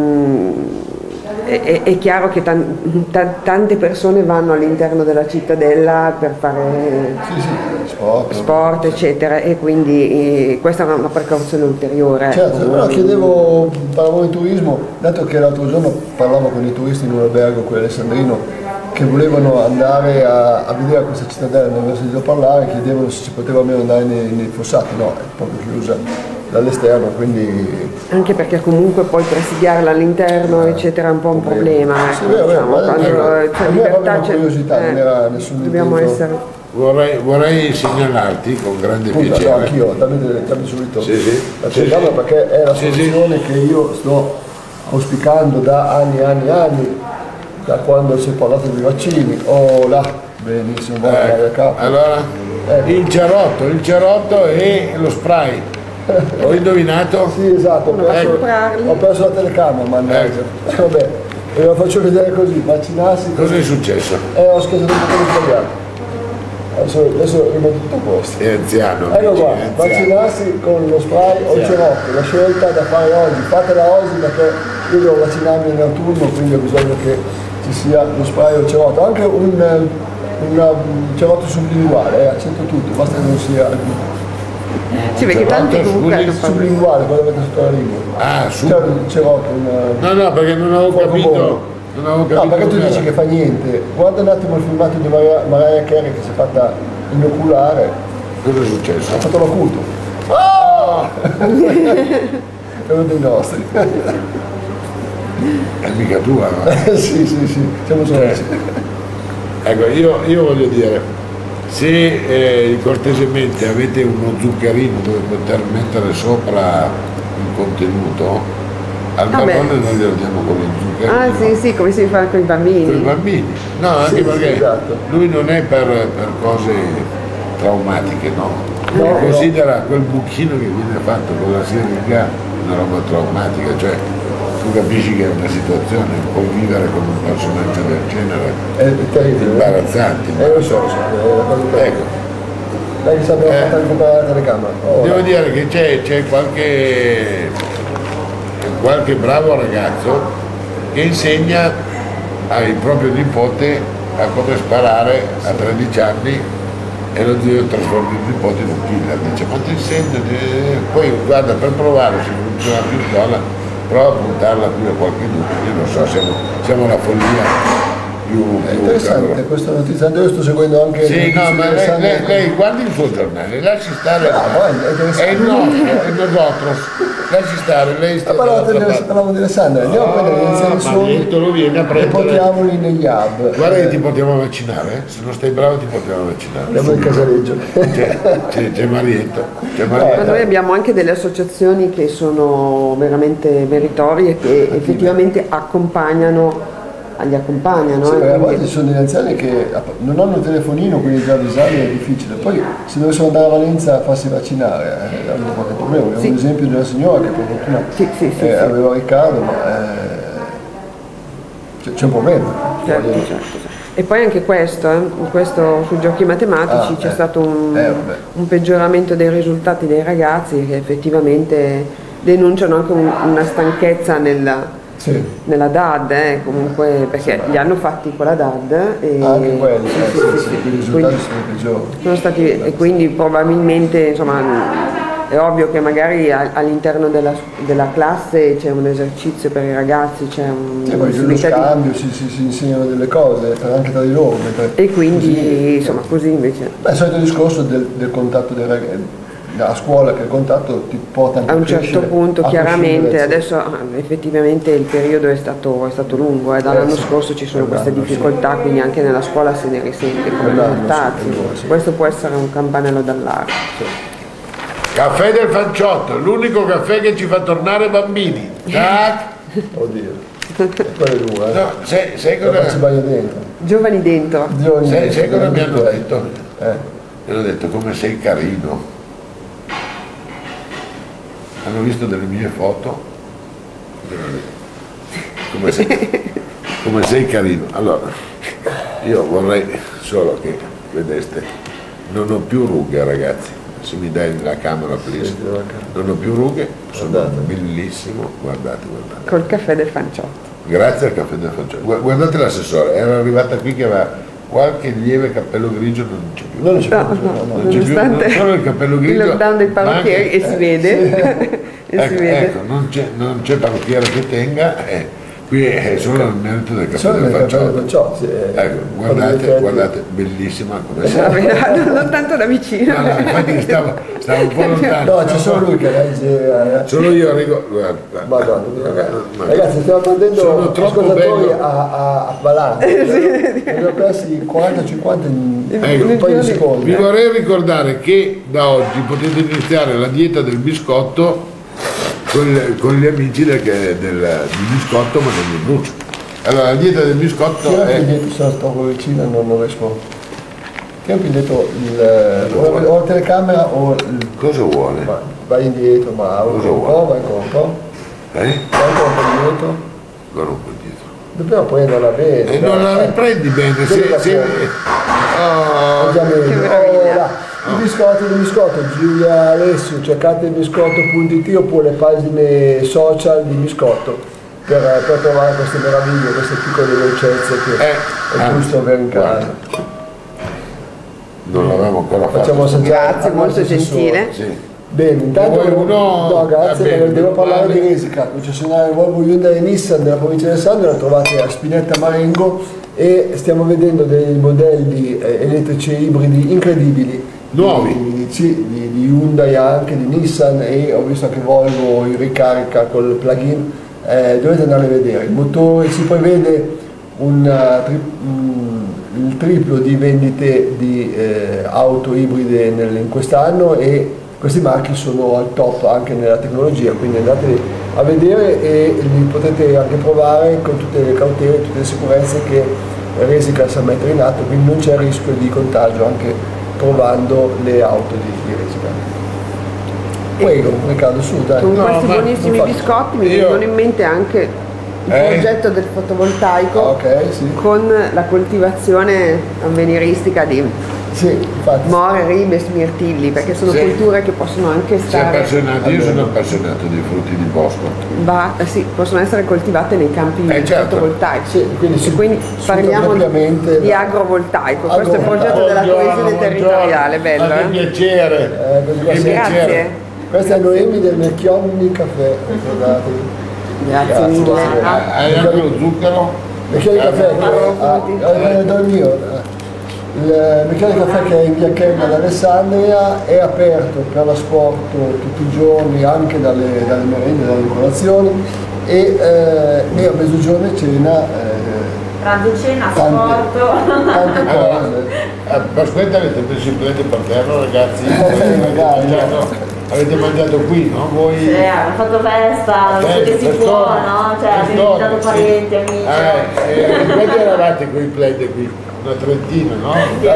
è chiaro che tante persone vanno all'interno della cittadella per fare sport eccetera, e quindi questa è una precauzione ulteriore. Certo, però parlavo di turismo, dato che l'altro giorno parlavo con i turisti in un albergo qui alessandrino che volevano andare a vedere questa cittadella, non avevano sentito parlare, chiedevano se si poteva almeno andare nei fossati, no, è proprio chiusa dall'esterno, quindi. Anche perché comunque poi presidiarla all'interno eccetera è un po' un problema. Sì, diciamo, quando c'è libertà, c'è curiosità, non era nessun dobbiamo intento. essere. Vorrei segnalarti con grande piacere. No, anch'io, dammi subito la telecamera perché è la soluzione che io sto auspicando da anni, da quando si è parlato di vaccini. Oh là, benissimo, allora, il cerotto e lo spray. Ho indovinato? Sì, esatto, ho perso la telecamera, mannaggia. Vabbè, ve la faccio vedere così, vaccinarsi. Cosa è successo? Ho schiacciato il bottone sbagliato. Adesso rimetto tutto a posto. È anziano. Ecco qua, vaccinarsi con lo spray o il cerotto, la scelta da fare oggi, fatela oggi perché io devo vaccinarmi in autunno, quindi ho bisogno che ci sia lo spray o il cerotto, anche un cerotto sublinguale, accetto tutto, basta che non sia sì, perché tanti comunque hanno sublinguale, quello che avete sotto la lingua. Ah, c'è un cerotto, no, perché non avevo capito. No, perché tu dici che fa niente. Guarda un attimo il filmato di Mariah Carey che si è fatta inoculare. Cosa è successo? Ha fatto l'acuto. Oh! È uno dei nostri. È mica tua, no? Sì, siamo soci. Ecco, io voglio dire, se cortesemente avete uno zuccherino dove poter mettere sopra il contenuto, al barbone noi glielo diamo con lo zucchero. Ah sì, come si fa con i bambini. Con i bambini. No, anche perché esatto. Lui non è per cose traumatiche, no? Considera quel buchino che viene fatto con la siringa una roba traumatica, cioè tu capisci che è una situazione, convivere con un personaggio del genere è terribile, imbarazzante. Lo so, ecco. Lei che sapeva fatta recuperare la telecamera. Devo dire che c'è qualche bravo ragazzo che insegna al proprio nipote a come sparare a 13 anni e lo zio trasforma il nipote in un killer, dice ma ti insegno, poi guarda per provare se funziona più sola, prova a puntarla qui a qualche dubbio, io non so, siamo la follia più interessante questa notizia, io sto seguendo anche ma lei guardi il suo giornale, lasci stare è il nostro lasci stare, lei sta parlavamo di Alessandra, andiamo a prendere le iniezioni lo viene a prendere e portiamoli negli hub. Guarda che ti portiamo a vaccinare, se non stai bravo ti portiamo a vaccinare. Andiamo in Casaleggio. C'è Marietto. Ma noi abbiamo anche delle associazioni che sono veramente meritorie che effettivamente li accompagnano. Sì, a volte ci sono degli anziani che non hanno il telefonino, quindi già avvisarli è difficile. Poi se dovessero andare a Valenza a farsi vaccinare hanno qualche problema. Abbiamo un esempio di una signora che per fortuna aveva Riccardo, ma c'è un problema. Certo. E poi anche questo sui giochi matematici c'è stato un peggioramento dei risultati dei ragazzi che effettivamente denunciano anche una stanchezza nella DAD, comunque, perché li hanno fatti con la DAD e anche quelli, i risultati sono stati, e quindi probabilmente insomma è ovvio che magari all'interno della classe c'è un esercizio per i ragazzi, c'è un scambio, si insegnano delle cose anche tra di loro e quindi insomma così invece il solito discorso del contatto dei ragazzi a scuola, che il contatto ti porta anche a un certo punto chiaramente. Adesso effettivamente il periodo è stato lungo, dall'anno scorso ci sono queste difficoltà, quindi anche nella scuola se ne risente come risultati. Questo può essere un campanello d'allarme. Caffè del Fanciotto, l'unico caffè che ci fa tornare bambini. Tac. Oddio, quello è duro, no, sai cosa ci bagno dentro. Giovani dentro. Sai cosa mi hanno detto? Mi hanno detto come sei carino. Hanno visto delle mie foto, come sei carino. Allora, io vorrei solo che vedeste, non ho più rughe ragazzi, se mi dai la camera please, non ho più rughe, sono bellissimo, guardate. Col caffè del Fanciotto. Grazie al caffè del Fanciotto. Guardate l'assessore, era arrivata qui che aveva qualche lieve cappello grigio, non c'è più. Non c'è più, non solo il cappello grigio. Il lockdown dei parrucchieri e si vede. Ecco, non c'è parrucchiere che tenga, qui è solo il merito del cappello del Fanciotto. Ecco, guardate, bellissima come non tanto da vicino. No, infatti stavo un po' lontano. No, c'è solo lui che legge. Solo io arrivo. Ragazzi, stiamo prendendo sono troppo ascoltatori a Valano. Ne ho persi 40-50 in un paio di secondi. Vi vorrei ricordare che da oggi potete iniziare la dieta del biscotto con gli amici del biscotto, ma non mi brucio. Allora la dieta del biscotto è. Sono troppo vicino e non riesco. Ti ho detto o la telecamera o cosa vuole? Vai indietro, ma vai ancora un po'. Vai ancora un po' indietro. Ancora un po' indietro. Dobbiamo prenderla bene. E non la riprendi bene, Mangiamo che meglio. meraviglia. I biscotti, Giulia Alessio, cercate biscotto.it oppure le pagine social di biscotto per trovare queste meraviglie, queste piccole dolcezze che è giusto avere in casa. Non l'avevo ancora fatto. Facciamo assaggiare. Grazie, molto gentile. Sì. Bene, intanto no, grazie, bene, devo parlare di Resica, concessionaria Volvo, Hyundai e Nissan della provincia di Alessandria, la trovate a Spinetta Marengo e stiamo vedendo dei modelli elettrici ibridi incredibili. Nuovi? Sì, di Hyundai anche, di Nissan, e ho visto anche Volvo in ricarica col plug-in, dovete andare a vedere. Il motore, si poi vede il triplo di vendite di auto ibride in quest'anno, e questi marchi sono al top anche nella tecnologia, quindi andate a vedere e li potete anche provare con tutte le cautele, tutte le sicurezze che Resica sa mettere in atto, quindi non c'è rischio di contagio anche provando le auto di Resica. Prego, Riccardo, su, dai. Con questi buonissimi biscotti mi vengono in mente anche il progetto del fotovoltaico, sì, con la coltivazione avveniristica di sì, infatti. more, ribe, smirtilli, perché sono culture che possono anche stare... Io sono appassionato dei frutti di bosco. Sì, possono essere coltivate nei campi fotovoltaici. Sì, quindi parliamo di agrovoltaico. Questo è il progetto della coesione territoriale, bello. Che piacere. Grazie. Questa è Noemi del Mecchioni Caffè, ricordatevi. Grazie mille. Hai anche lo zucchero? Mecchioni Caffè, il Mecchioni Caffè che è in via Kenna ad Alessandria, è aperto per l'asporto tutti i giorni, anche dalle merende, dalle colazioni, e a mezzogiorno e cena. Pranzo, cena, sporto. Tante cose. Aspetta, avete preso il piede per terra, ragazzi? Avete mangiato qui, no? Voi... Sì, hanno fatto festa, che si può, no? Cioè, abbiamo invitato parenti, amici. Quanti eravate con i plede qui? Una trentina, no? Sì.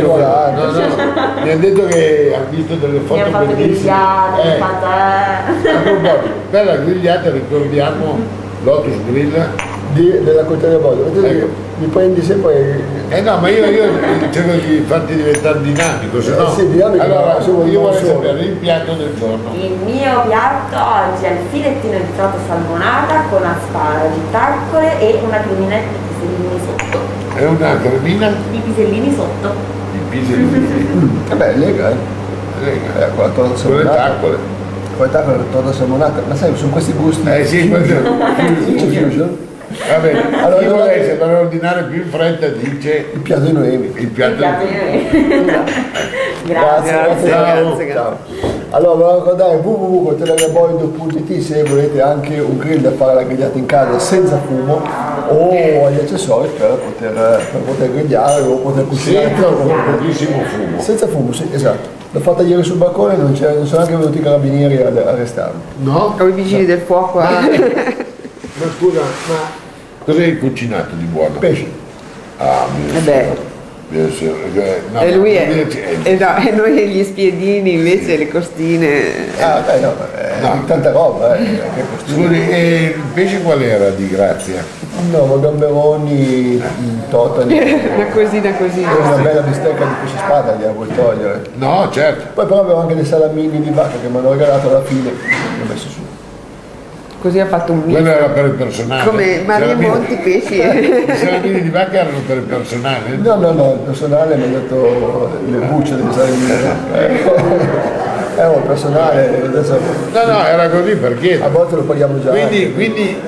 Mi hanno detto che hanno visto delle foto bellissime. Mi hanno fatto grigliate, bella grigliata, ricordiamo Lotus Grill della Colteria Boglio. Mi prendi sempre. No, ma io cerco di farti diventare dinamico, se no. Sì, dinamico, allora, io vorrei sapere il piatto del giorno. Il mio piatto oggi è il filettino di trota salmonata con asparagi, taccole e una cremina di pisellini sotto. È una cremina? Di pisellini sotto. Di pisellini. Lega, Lega. Con la torta salmonata. Con le taccole. Con le taccole e la torta salmonata. Ma sai, sono questi gusti. Sì, fusion. Va bene, allora io vorrei, se per ordinare più in fretta, dice il piatto di Noemi. Il piatto di Noemi. Grazie. Ciao. Allora volevo ricordare www.colteriaboglio.it se volete anche un grill da fare la grigliata in casa senza fumo o gli accessori per poter grigliare o poter cucinare con pochissimo fumo. Senza fumo, sì, esatto. L'ho fatta ieri sul balcone e non sono anche venuti i carabinieri ad arrestarmi. No? O i vigili del fuoco. Ma scusa, cosa hai cucinato di buono? Pesce. E lui e noi gli spiedini invece le costine. Tanta roba, Scusi, e il pesce qual era di grazia? No, ma gamberoni, totani. Una cosina così. Una bella bistecca di pesce spada che vuoi togliere. No, certo. Poi però avevo anche dei salamini di vacca che mi hanno regalato alla fine, li ho messo su. Così ha fatto un mix. Quello era per il personale. Come Mario Monti pesci. I salamini di vacca erano per il personale? No, il personale mi ha dato le bucce dei salamini. Il personale adesso. No, era così perché. A volte lo paghiamo già. Quindi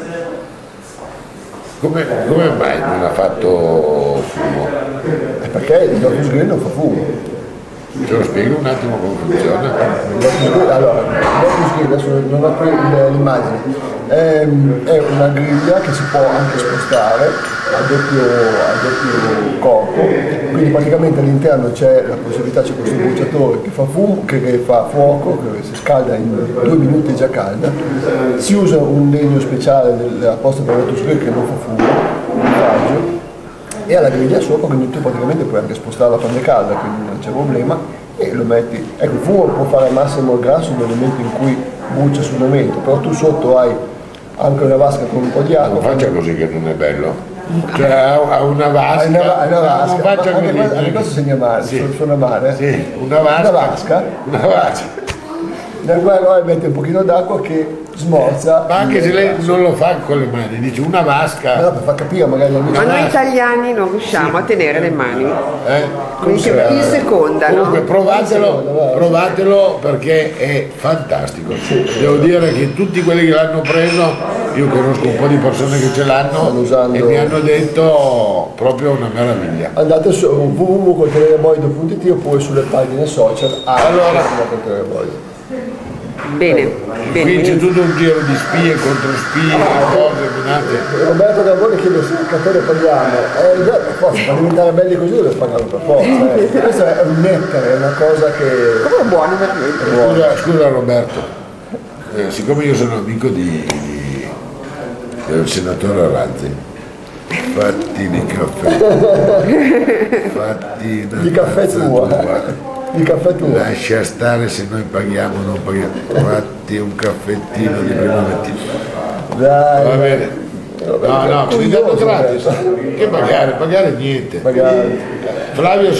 come mai non ha fatto fumo? Perché il Lotus Grill non fa fumo. Ce lo spiego un attimo come funziona? Allora, Lotus Grill, adesso non ho qui l'immagine, è una griglia che si può anche spostare a doppio corpo, quindi praticamente all'interno c'è la possibilità, c'è questo bruciatore che fa fumo, che fa fuoco, che si scalda in 2 minuti, è già calda, si usa un legno speciale apposta per Lotus Grill che non fa fumo, un raggio, e alla griglia sopra, quindi tu praticamente puoi anche spostarla quando è calda, quindi non c'è problema, e lo metti. Ecco, il fumo può fare al massimo il grasso nel momento in cui brucia sul momento, però tu sotto hai anche una vasca con un po' di acqua. Non faccia così che non è bello. Cioè ha una vasca. Una vasca. Non faccia così. Anche questo segna male, suona male. Sì, una vasca. Una vasca. Nel quale mette un pochino d'acqua che smorza. Ma anche se lei non lo fa con le mani, dice una vasca. No, per far capire magari ma noi italiani non riusciamo a tenere le mani. Il seconda, comunque no? provatelo perché è fantastico. Devo dire che tutti quelli che l'hanno preso, io conosco un po' di persone che ce l'hanno e mi hanno detto proprio una meraviglia. Andate su www.colteleraboid.it oppure sulle pagine social. Allora, bene. Qui c'è tutto un giro di spie contro spie, cose minate. Roberto Gamboni chiede se il caffè lo paghiamo. Per diventare belli così deve pagarlo per forza. Questo è un nettare, è una cosa che. Come è buono veramente. Scusa Roberto, siccome io sono amico del senatore Razzi, fatti di caffè. Fatti di caffè tua. Il caffè tuo. Lascia stare se noi paghiamo o non paghiamo. Fatti un caffettino di prima mattina. Dai. Va bene. No, ci diamo gratis. Che pagare niente. Flavio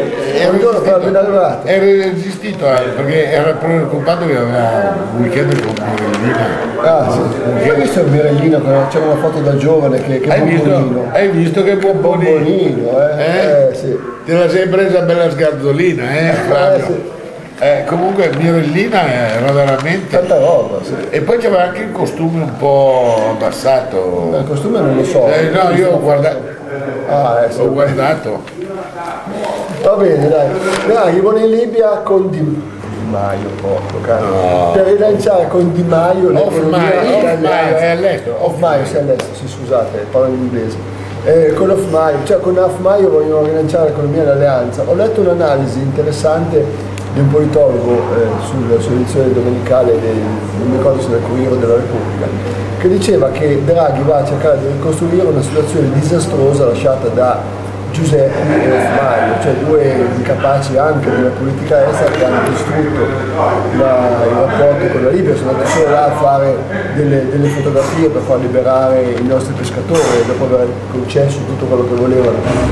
era resistito perché era preoccupato che aveva un weekend con Mirellina. Sì. Hai visto il Mirellino? C'era una foto da giovane che hai visto che buonbonino? Sì. Te la sei presa bella sgarzolina, Flavio? Sì. Comunque Mirellina era veramente tanta roba, sì. E poi c'aveva anche il costume un po' abbassato. Il costume non lo so. No, io ho guardato. Sì. Ho guardato. Va bene, dai. Arrivano in Libia con Di Maio, porco cane. No. Per rilanciare con Di Maio l'economia è all'estero. Off Maio, sì, all'estero, sì, scusate, parlo in inglese. Con Off Maio, cioè con Off Maio vogliono rilanciare l'economia dell'alleanza. Ho letto un'analisi interessante di un politologo sull'edizione domenicale non mi ricordo se del Corriere della Repubblica, che diceva che Draghi va a cercare di ricostruire una situazione disastrosa lasciata da Giuseppe e Off Maio, cioè due incapaci anche della politica estera che hanno distrutto i rapporti con la Libia, sono andati solo là a fare delle fotografie per far liberare i nostri pescatori dopo aver concesso tutto quello che volevano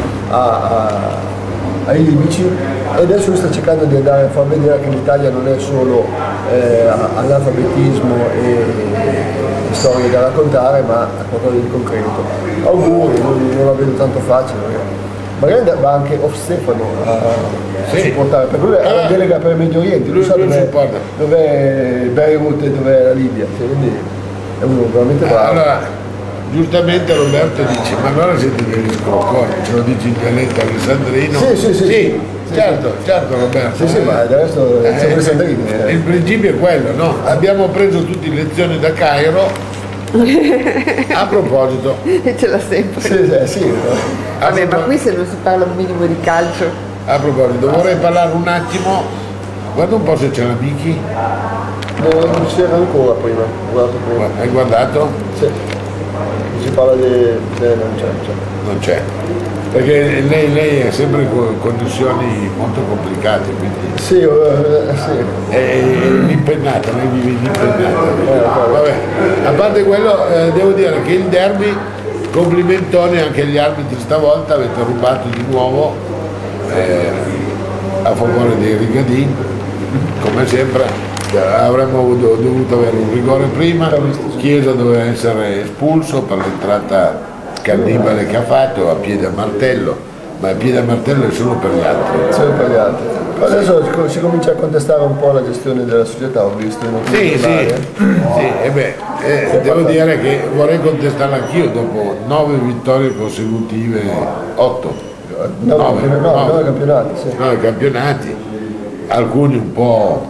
ai libici, e adesso lui sta cercando di andare a far vedere che l'Italia non è solo analfabetismo e storie da raccontare, ma a qualcosa di concreto. Auguri, non la vedo tanto facile, magari va anche Off Stefano a supportare, perché lui è la delega per il Medio Oriente, lui sa dov'è Beirut e dov'è la Libia, quindi è uno veramente bravo. Allora, giustamente Roberto dice, ma allora siete degli scrocconi, ce lo dici in dialetto alessandrino? Sì, certo Roberto. Sì, ma adesso siamo alessandrini. Il principio è quello, no? Abbiamo preso tutte lezioni da Cairo. A proposito. E ce l'ha sempre. Sì. Vabbè, ma qui se non si parla un minimo di calcio. A proposito, vorrei parlare un attimo, guarda un po' se c'è la Miki. Non c'era ancora prima, Hai guardato? Sì. Si parla di non c'è. Perché lei è sempre con connessioni molto complicate, quindi. Sì. È impennata, lei vive impennata. Vabbè. A parte quello, devo dire che il derby, complimentone anche agli arbitri stavolta, avete rubato di nuovo a favore dei Rigadì, come sempre. Avremmo dovuto avere un rigore prima, Chiesa doveva essere espulso per l'entrata cannibale che ha fatto a piede a martello, ma a piede a martello è solo per gli altri. Adesso si comincia a contestare un po' la gestione della società, ho visto. Devo dire che vorrei contestarla anch'io dopo 9 vittorie consecutive, 8. 9 campionati, sì. 9 campionati, alcuni un po'.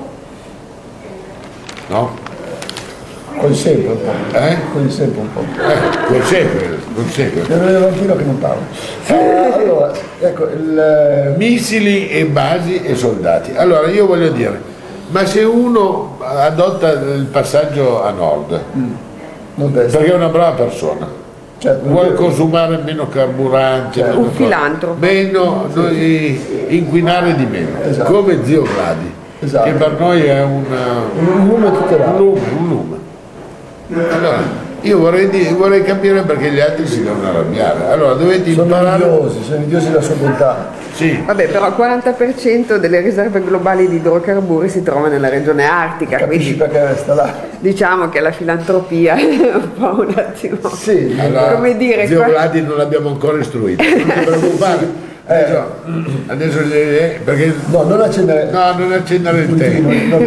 No? Con sempre un po'. Con sempre un po'. Con sempre. C'è un Levantino che non parla. Allora, ecco, missili e basi e soldati. Allora io voglio dire, ma se uno adotta il passaggio a nord, perché è una brava persona, vuole consumare meno carburante, un filantropo, meno inquinare di meno, come zio Vladi. Esatto. Che per noi è un lume tutelato. Un lume. Allora, Io vorrei capire perché gli altri si devono arrabbiare. Allora dovete imparare. Sono invidiosi della sua bontà. Sì. Vabbè, però il 40% delle riserve globali di idrocarburi si trova nella regione artica, Capisci quindi perché resta là? diciamo che la filantropia è un po' un attimo. Sì, Allora, come dire, zio qua- Vladi non l'abbiamo ancora istruito. Non ti preoccupare. Adesso perché no, non accendere. no, non accendere il tè.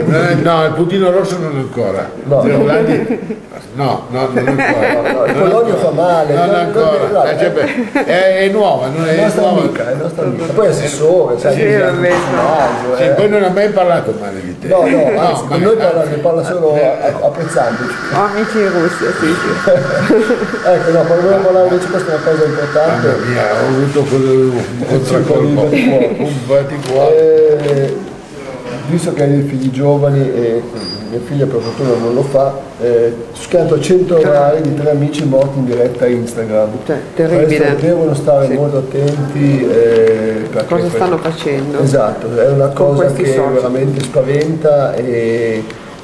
No, il puntino rosso non ancora. No. Zio Vladi, no, non ancora. No, il Polonio fa male. Non ancora. Cioè, è nuova, non È è nostra nuova. amica, è nostra amica. Poi è assessore, sai, Sì, è vabbè, personaggio, Sì, poi non ha mai parlato male di te. No, anzi, ma con noi ne parla solo apprezzandoci. Ho amici in Russia, sì, sì. Ecco, no, poi volevo parlare invece, questa è una cosa importante. Mamma mia, ho avuto un contraccolpo, un batticuore. Visto che hai dei figli giovani e mia figlia per fortuna non lo fa, schianto 100 orari di 3 amici morti in diretta a Instagram. Cioè, terribile. Questo devono stare Sì. molto attenti perché Cosa stanno facendo? Esatto, è una Con cosa questi che social. veramente spaventa e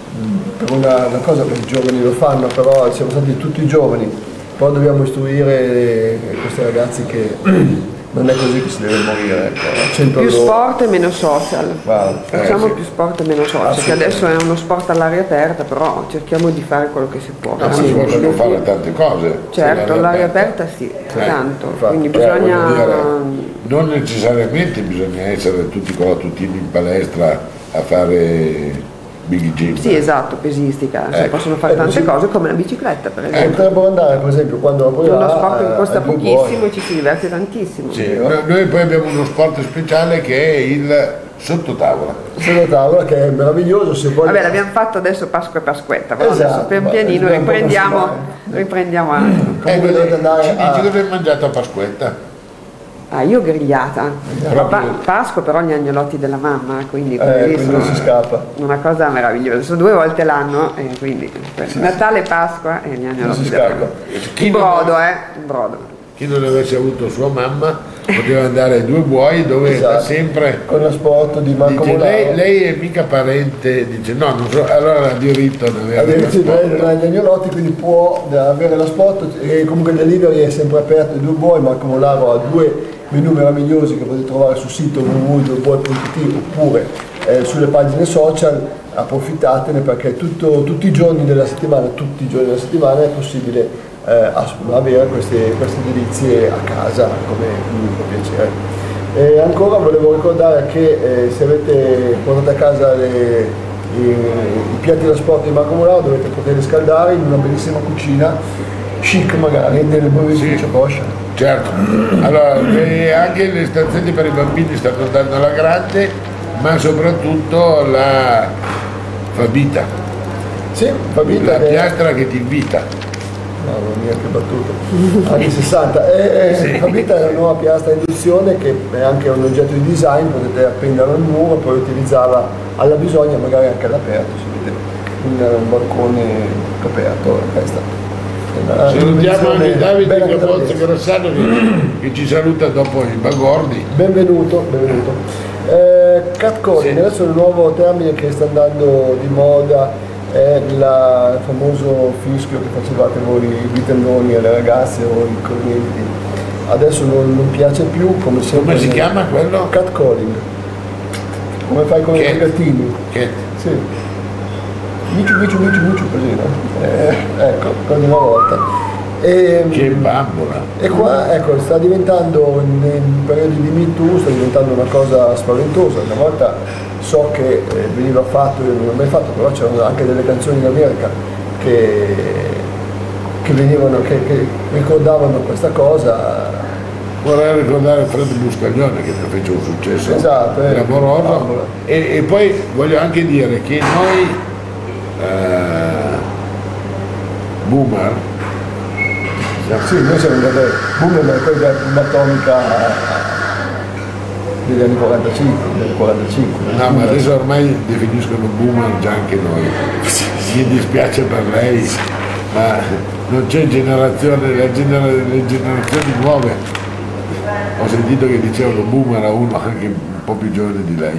per una cosa che i giovani lo fanno, però siamo stati tutti giovani, però dobbiamo istruire questi ragazzi che non è così che si deve morire, ecco. 100 Più all'ora. sport e meno social. Bravo. Facciamo sì. più sport e meno social, che adesso è uno sport all'aria aperta, però cerchiamo di fare quello che si può. No, ma si veramente. possono fare tante cose. Certo, Se all'aria aperta sì, tanto, infatti, quindi voglio bisogna... dire, non necessariamente bisogna essere tutti con la tutina in palestra a fare big gym. Sì, esatto, pesistica, si Ecco. possono fare tante cose come la bicicletta per esempio. Potrebbero andare per esempio quando È uno sport che costa pochissimo e ci si diverte tantissimo. Sì, noi poi abbiamo uno sport speciale che è il sottotavola. sulla tavola, che è meraviglioso. Se poi Vabbè, l'abbiamo fatto adesso Pasqua e Pasquetta, però Esatto, adesso pian ma pianino dobbiamo riprendiamo anche. comunque dovete andare Ci dici a... cosa hai mangiato a Pasquetta? Ah, io grigliata. Proprio- Pasqua però gli agnolotti della mamma, quindi quindi non si scappa. una cosa meravigliosa. Sono 2 volte l'anno, e quindi Natale, Pasqua e gli Non agnolotti si della scappa. mamma. Chi Il non- brodo, il brodo. Chi non avesse avuto sua mamma poteva andare ai Due Buoi dove da Esatto. sempre Con l'asporto di Marco dice, Molaro. lei è mica parente, dice no, non so, allora ha diritto ad avere Addirittura lei l'asporto. non ha gli agnolotti, quindi può avere l'asporto e comunque il delivery è sempre aperto ai Due Buoi. Marco Molaro ha 2 menù meravigliosi che potete trovare sul sito www.duebuoi.it oppure sulle pagine social. Approfittatene perché tutti i giorni della settimana è possibile avere queste delizie a casa come mi può piacere. E ancora volevo ricordare che se avete portato a casa i piatti da sport di Marco Molaro dovete poterli scaldare in una bellissima cucina chic, magari delle buone Sì. coscia. Certo, allora anche le stanzette per i bambini stanno andando alla grande, ma soprattutto la Fabita, Sì, Fabita la che piastra che ti invita. mamma mia che battuta, anni 60. Sì. Fabita è una nuova piastra a induzione che è anche un oggetto di design, potete appenderla al muro e poi utilizzarla alla bisogna, magari anche all'aperto, se avete un balcone coperto. Questa. Salutiamo anche Davide Bella Capozzo che Grassano che ci saluta dopo i bagordi. benvenuto. Catcalling, Sì. adesso è un nuovo termine che sta andando di moda, è il famoso fischio che facevate voi i vitelloni alle ragazze o i cornetti. Adesso non piace più, come sempre. Come si chiama quello? Catcalling. Come fai con i Cat. gattini? Che Sì. Miciu così, no? Ecco, per una volta. bambola. E qua ecco, sta diventando nei periodi di Me Too, sta diventando una cosa spaventosa. Una volta so che veniva fatto, io non l'ho mai fatto, però c'erano anche delle canzoni in America che venivano, che ricordavano questa cosa. Vorrei ricordare Fred Buscaglione che fece un successo Esatto, clamoroso. bambola. E poi voglio anche dire che noi boomer Sì, noi siamo andati boom, ma poi l'atomica degli anni 45, no, ma adesso ormai definiscono boomer già anche noi. Mi dispiace per lei, ma non c'è generazione, le generazioni nuove. Ho sentito che dicevano boomer a uno anche un po' più giovane di lei.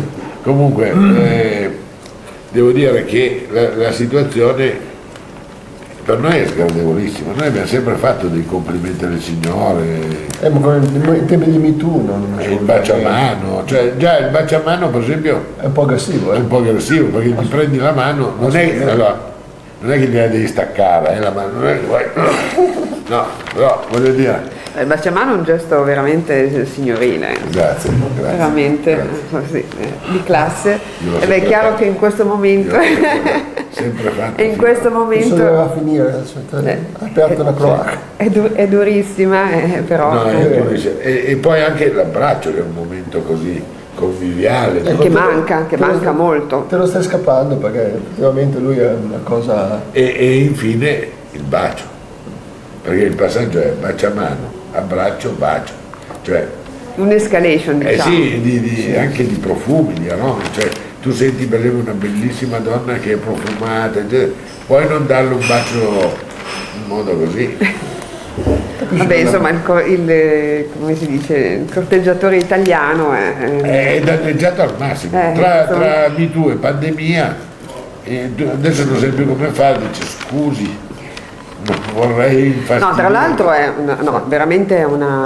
Comunque devo dire che la situazione per noi è sgradevolissimo, noi abbiamo sempre fatto dei complimenti alle signore. Ma con i tempi di Me Too non il bacio a mano, cioè già il bacio a mano per esempio è un po' aggressivo, è un po' aggressivo perché ti prendi la mano, non è che gliela devi staccare, la mano, non è che no, però voglio dire. Il baciamano è un gesto veramente signorile. Grazie. Veramente grazie. Sì, di classe. Ed è chiaro che in questo momento sempre fatto. in questo momento doveva finire, ha aperto una cloaca. È durissima, però. No, è durissima. E poi anche l'abbraccio che è un momento così conviviale. Che manca molto. Te lo stai scappando perché effettivamente lui è una cosa. E infine il bacio, perché il passaggio è baciamano, abbraccio, bacio, cioè un'escalation, diciamo. Sì, anche di profumi, di aromi, cioè tu senti per esempio una bellissima donna che è profumata, puoi non darle un bacio in modo così. Vabbè, insomma, come si dice, il corteggiatore italiano è danneggiato al massimo. Tra Me Too e pandemia, adesso non sai più come fare, dice scusi, non vorrei infastidire. No, tra l'altro veramente è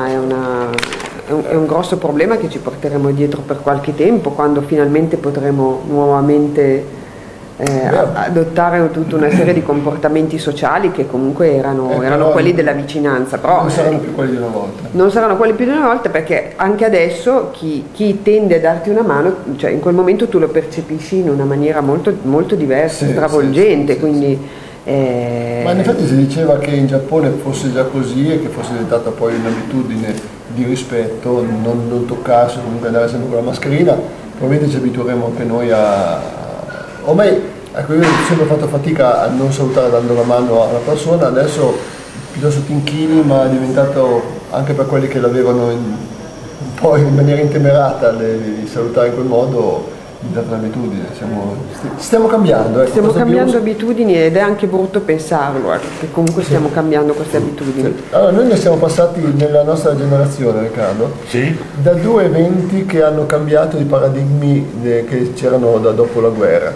un grosso problema che ci porteremo dietro per qualche tempo, quando finalmente potremo nuovamente adottare tutta una serie di comportamenti sociali che comunque erano quelli della vicinanza, però non saranno più quelli di una volta. Non saranno quelli più di una volta, perché anche adesso chi tende a darti una mano, cioè in quel momento tu lo percepisci in una maniera molto, molto diversa, stravolgente, quindi ma in effetti si diceva che in Giappone fosse già così e che fosse diventata poi un'abitudine di rispetto, non toccarsi, comunque andare sempre con la mascherina. Probabilmente ci abitueremo anche noi ormai, ecco, io ho sempre fatto fatica a non salutare dando la mano alla persona, adesso piuttosto ti inchini, ma è diventato anche per quelli che l'avevano un po' in maniera intemerata di salutare in quel modo, è diventata un'abitudine. Stiamo cambiando. Ecco, stiamo cambiando abitudini, ed è anche brutto pensarlo, che comunque stiamo cambiando queste abitudini. Sì. Allora, noi ne siamo passati nella nostra generazione, Riccardo, da due eventi che hanno cambiato i paradigmi che c'erano da dopo la guerra.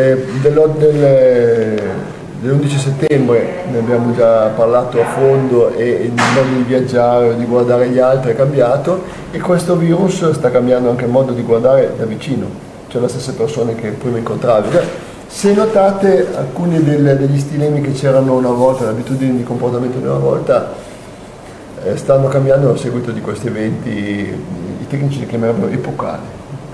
Dell'11 settembre ne abbiamo già parlato a fondo, e il modo di viaggiare, di guardare gli altri è cambiato, e questo virus sta cambiando anche il modo di guardare da vicino, cioè le stesse persone che prima incontravi. Se notate, alcuni degli stilemi che c'erano una volta, le abitudini di comportamento di una volta, stanno cambiando a seguito di questi eventi. I tecnici li chiamerebbero epocali.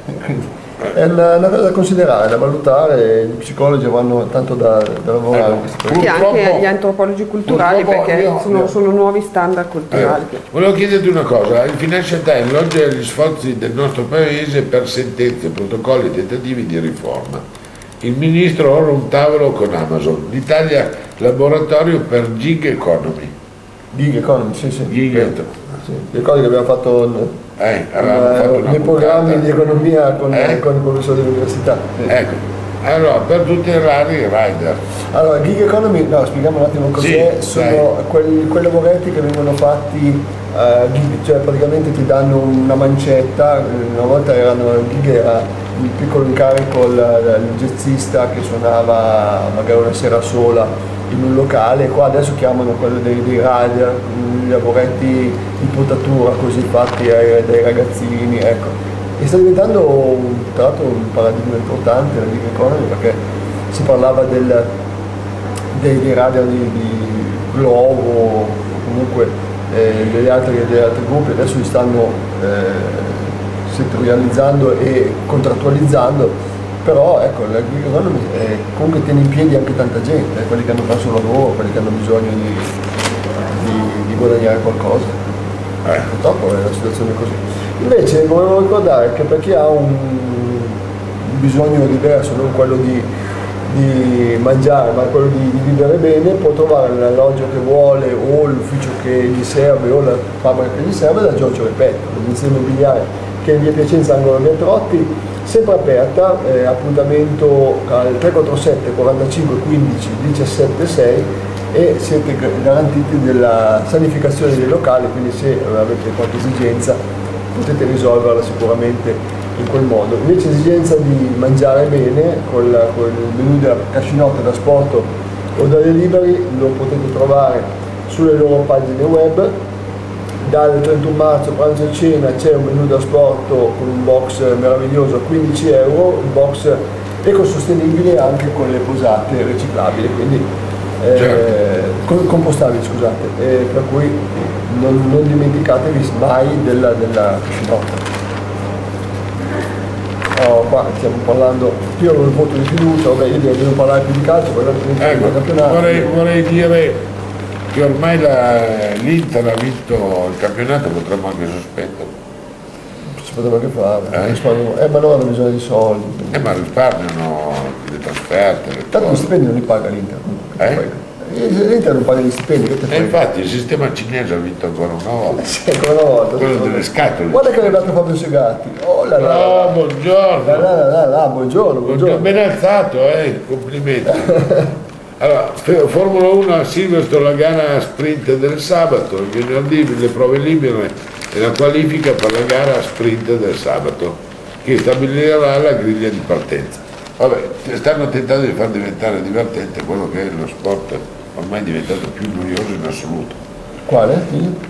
È una cosa da considerare, da valutare, gli psicologi avranno tanto da lavorare in questi casi. Anche gli antropologi culturali, perché sono nuovi standard culturali. Volevo chiederti una cosa, il Financial Times elogia gli sforzi del nostro paese per sentenze, protocolli e tentativi di riforma. Il ministro ora un tavolo con Amazon, l'Italia laboratorio per gig economy. Gig economy, sì. Ricordi che abbiamo fatto dei programmi di economia con i professori dell'università. Ecco, allora per tutelare i rider. Allora, gig economy, spieghiamo un attimo cos'è. Sono quei lavoretti che vengono fatti gig, cioè praticamente ti danno una mancetta. Una volta gig era il piccolo incarico, il jazzista che suonava magari una sera sola in un locale. Qua adesso chiamano quello dei rider, i lavoretti di potatura così fatti dai ragazzini, ecco. E sta diventando tra l'altro un paradigma importante la gig economy, perché si parlava dei radar di Globo, o comunque degli altri gruppi, adesso li stanno settorializzando e contrattualizzando. Però ecco, la gig economy comunque tiene in piedi anche tanta gente, quelli che hanno perso il lavoro, quelli che hanno bisogno di guadagnare qualcosa. Purtroppo è una situazione così. Invece volevo ricordare che per chi ha un bisogno diverso, non quello di mangiare, ma quello di vivere bene, può trovare l'alloggio che vuole, o l'ufficio che gli serve, o la fabbrica che gli serve da Giorgio Repetto, l'agenzia immobiliare che è in via Piacenza, angolo via Trotti, sempre aperta, appuntamento al 347 45 15 17 6, e siete garantiti della sanificazione dei locali, quindi se avete qualche esigenza potete risolverla sicuramente in quel modo. Invece esigenza di mangiare bene, con il menù della cascinotta da sport o dalle liberi, lo potete trovare sulle loro pagine web. Dal 31 marzo pranzo e cena c'è un menù da sport con un box meraviglioso a 15 euro, il box ecosostenibile anche con le posate riciclabili, quindi compostabili, scusate, per cui non dimenticatevi mai della cucinotta. Qua stiamo parlando, io ho il voto di fiducia, vabbè, io devo parlare più di calcio, vorrei dire che ormai l'Inter ha vinto il campionato, potremmo anche sospenderlo. Si poteva anche fare, ma non hanno bisogno di soldi. Ma risparmiano le trasferte. Tanto gli stipendi non li paga l'Inter. L'Inter non paga gli stipendi. Infatti il sistema cinese ha vinto ancora una volta. Sì, ancora una volta. Quello delle scatole. Guarda che è arrivato Fabio Segatti. Buongiorno. Buongiorno. Ben alzato, complimenti. Allora, Formula 1 a Silverstone, la gara sprint del sabato, il venerdì le prove libere e la qualifica per la gara sprint del sabato, che stabilirà la griglia di partenza. Vabbè, stanno tentando di far diventare divertente quello che è lo sport ormai diventato più noioso in assoluto. Quale?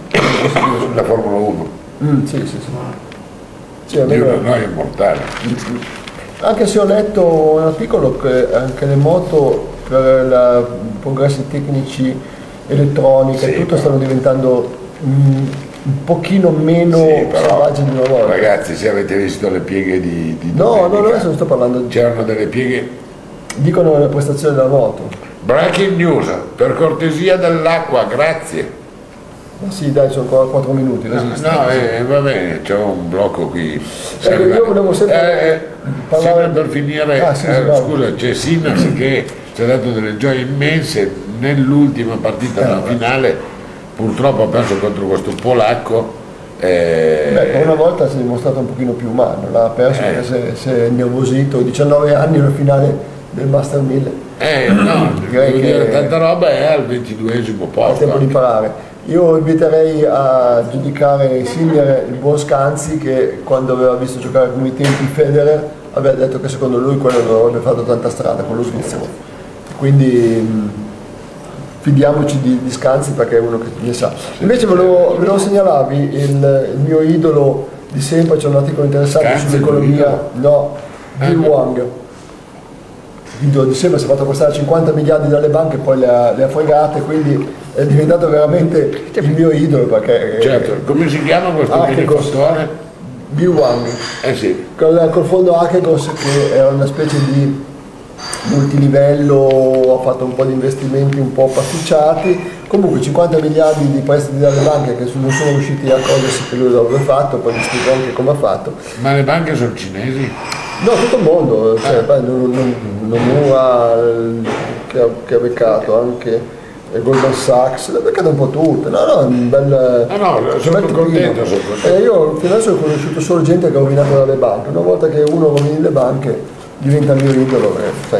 La Formula 1. Sì. Sì, di una noia mortale. Anche se ho letto un articolo che anche le moto per progressi tecnici, elettronica e tutto stanno diventando un pochino meno selvagge di una volta. Ragazzi, se avete visto le pieghe di no, adesso non sto parlando. C'erano delle pieghe. Dicono le prestazioni della moto. Breaking news, per cortesia dell'acqua, grazie. Ma sì, dai, sono ancora 4 minuti. Va bene, c'è un blocco qui. Io volevo sempre parlare per finire. Scusa, c'è Sinas che ci ha dato delle gioie immense nell'ultima partita della finale, purtroppo ha perso contro questo polacco. Per una volta si è dimostrato un pochino più umano, l'ha perso perché si è innervosito, 19 anni alla finale del Master 1000. Devo dire, tanta roba è al 22esimo posto. È tempo di imparare. Io inviterei a giudicare Sinner il buon Scanzi, che quando aveva visto giocare come i tempi Federer aveva detto che secondo lui quello non avrebbe fatto tanta strada con lo svizzero. Quindi fidiamoci di Scanzi perché è uno che ne sa. Invece volevo segnalarvi il mio idolo di sempre, c'è un articolo interessante sull'economia. No, Bill Wang. L'idolo di sempre si è fatto costare 50 miliardi dalle banche e poi le ha fregate, quindi è diventato veramente il mio idolo perché... Certo, come si chiama questo benefactore? Bill Wang. Sì. Col fondo Akegos, che è una specie di multilivello, ha fatto un po' di investimenti un po' pasticciati, comunque 50 miliardi di prestiti dalle banche che non sono riusciti a accorgersi che lui l'avrebbe fatto, poi gli spiego anche come ha fatto. Ma le banche sono cinesi? No, tutto il mondo, cioè, Nomura che ha beccato anche Goldman Sachs, l'ha beccato un po' tutte, è un bel... sono contento. Io fino adesso ho conosciuto solo gente che ha rovinato dalle banche, una volta che uno rovini le banche diventa il mio idolo, sai,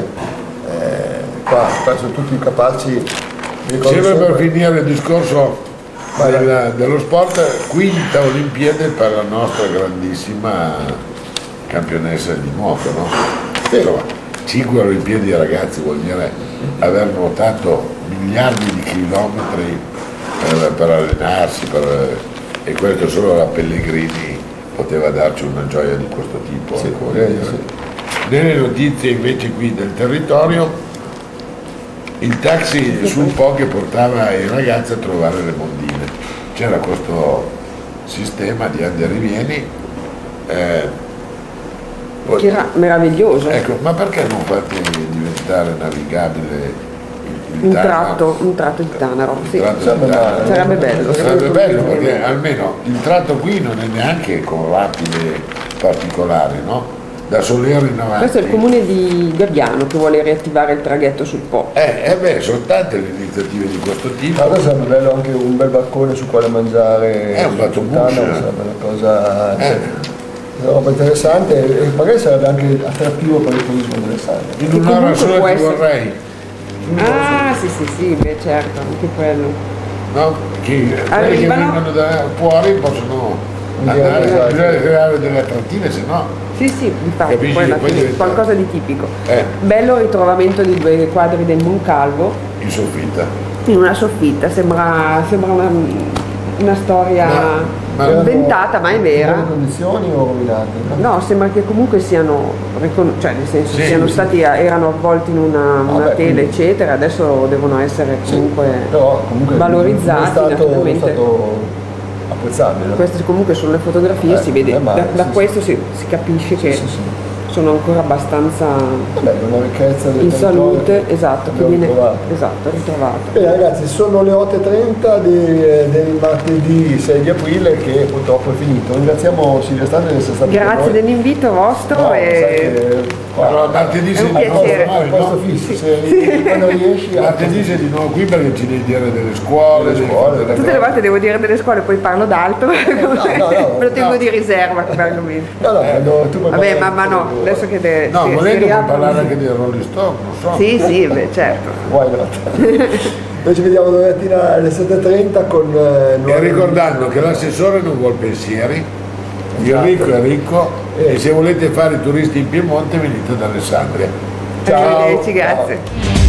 qua sono tutti capaci. Sempre per finire il discorso dello sport, quinta Olimpiade per la nostra grandissima campionessa di nuoto, no? Sì. Insomma, 5 Olimpiadi, ragazzi, vuol dire aver nuotato miliardi di chilometri per allenarsi, e questo solo la Pellegrini poteva darci una gioia di questo tipo. Sì, Nelle notizie invece qui del territorio, il taxi su un po' che portava i ragazzi a trovare le mondine. C'era questo sistema di andi e rivieni che era meraviglioso. Ecco, ma perché non fate diventare navigabile un tratto di Tanaro? Sì. Sarebbe bello. Sarebbe bello perché almeno il tratto qui non è neanche con rapide particolari, no? Da Soleri in avanti. Questo è il comune di Gabbiano che vuole riattivare il traghetto sul Po. Sono tante le iniziative di questo tipo. Allora sarebbe bello anche un bel balcone su quale mangiare. È un piatto sarebbe una cosa. Una roba interessante e magari sarebbe anche attrattivo per il turismo delle sale. In un'ora sola ti vorrei. Sì, beh certo, anche quello. No? Quelli che vengono da fuori possono andare, bisogna creare delle attrattive, se no. Sì, infatti, poi alla fine qualcosa di tipico. Bello il ritrovamento di 2 quadri del Moncalvo. in soffitta. In una soffitta, sembra una storia inventata, ma è vera. In condizioni o rovinate? No, sembra che comunque siano, cioè nel senso Sì, siano sì. stati, erano avvolti in una tela, quindi, eccetera, adesso devono essere comunque, però comunque valorizzati è naturalmente. stato apprezzabile. Queste comunque sulle fotografie si vede, da questo si capisce che sono ancora abbastanza Vabbè, una ricchezza del in salute, esatto, che viene ritrovato. ritrovato. Bene ragazzi, sono le 8:30 del martedì 6 di aprile che purtroppo è finito. Ringraziamo Silvia Stande di essere stato con Grazie noi. dell'invito vostro No, sai e che Allora, martedì È un sei di nuovo piacere. noi, questo no? fisso, se quando riesci Martedì sei di nuovo qui perché ci devi dire delle scuole, Delle scuole, delle tutte le volte devo dire delle scuole, poi parlo d'altro, no, me lo tengo di riserva come argomento. No, quando tu puoi Vabbè, parlare- ma no, adesso che No, si volendo puoi riapre- parlare anche di Rolling Stone, non so. Sì, beh, certo. Why not? Noi ci vediamo domattina alle 7:30 con E ricordando che l'assessore non vuol pensieri, il ricco è ricco e se volete fare i turisti in Piemonte venite ad Alessandria. Arrivederci, grazie.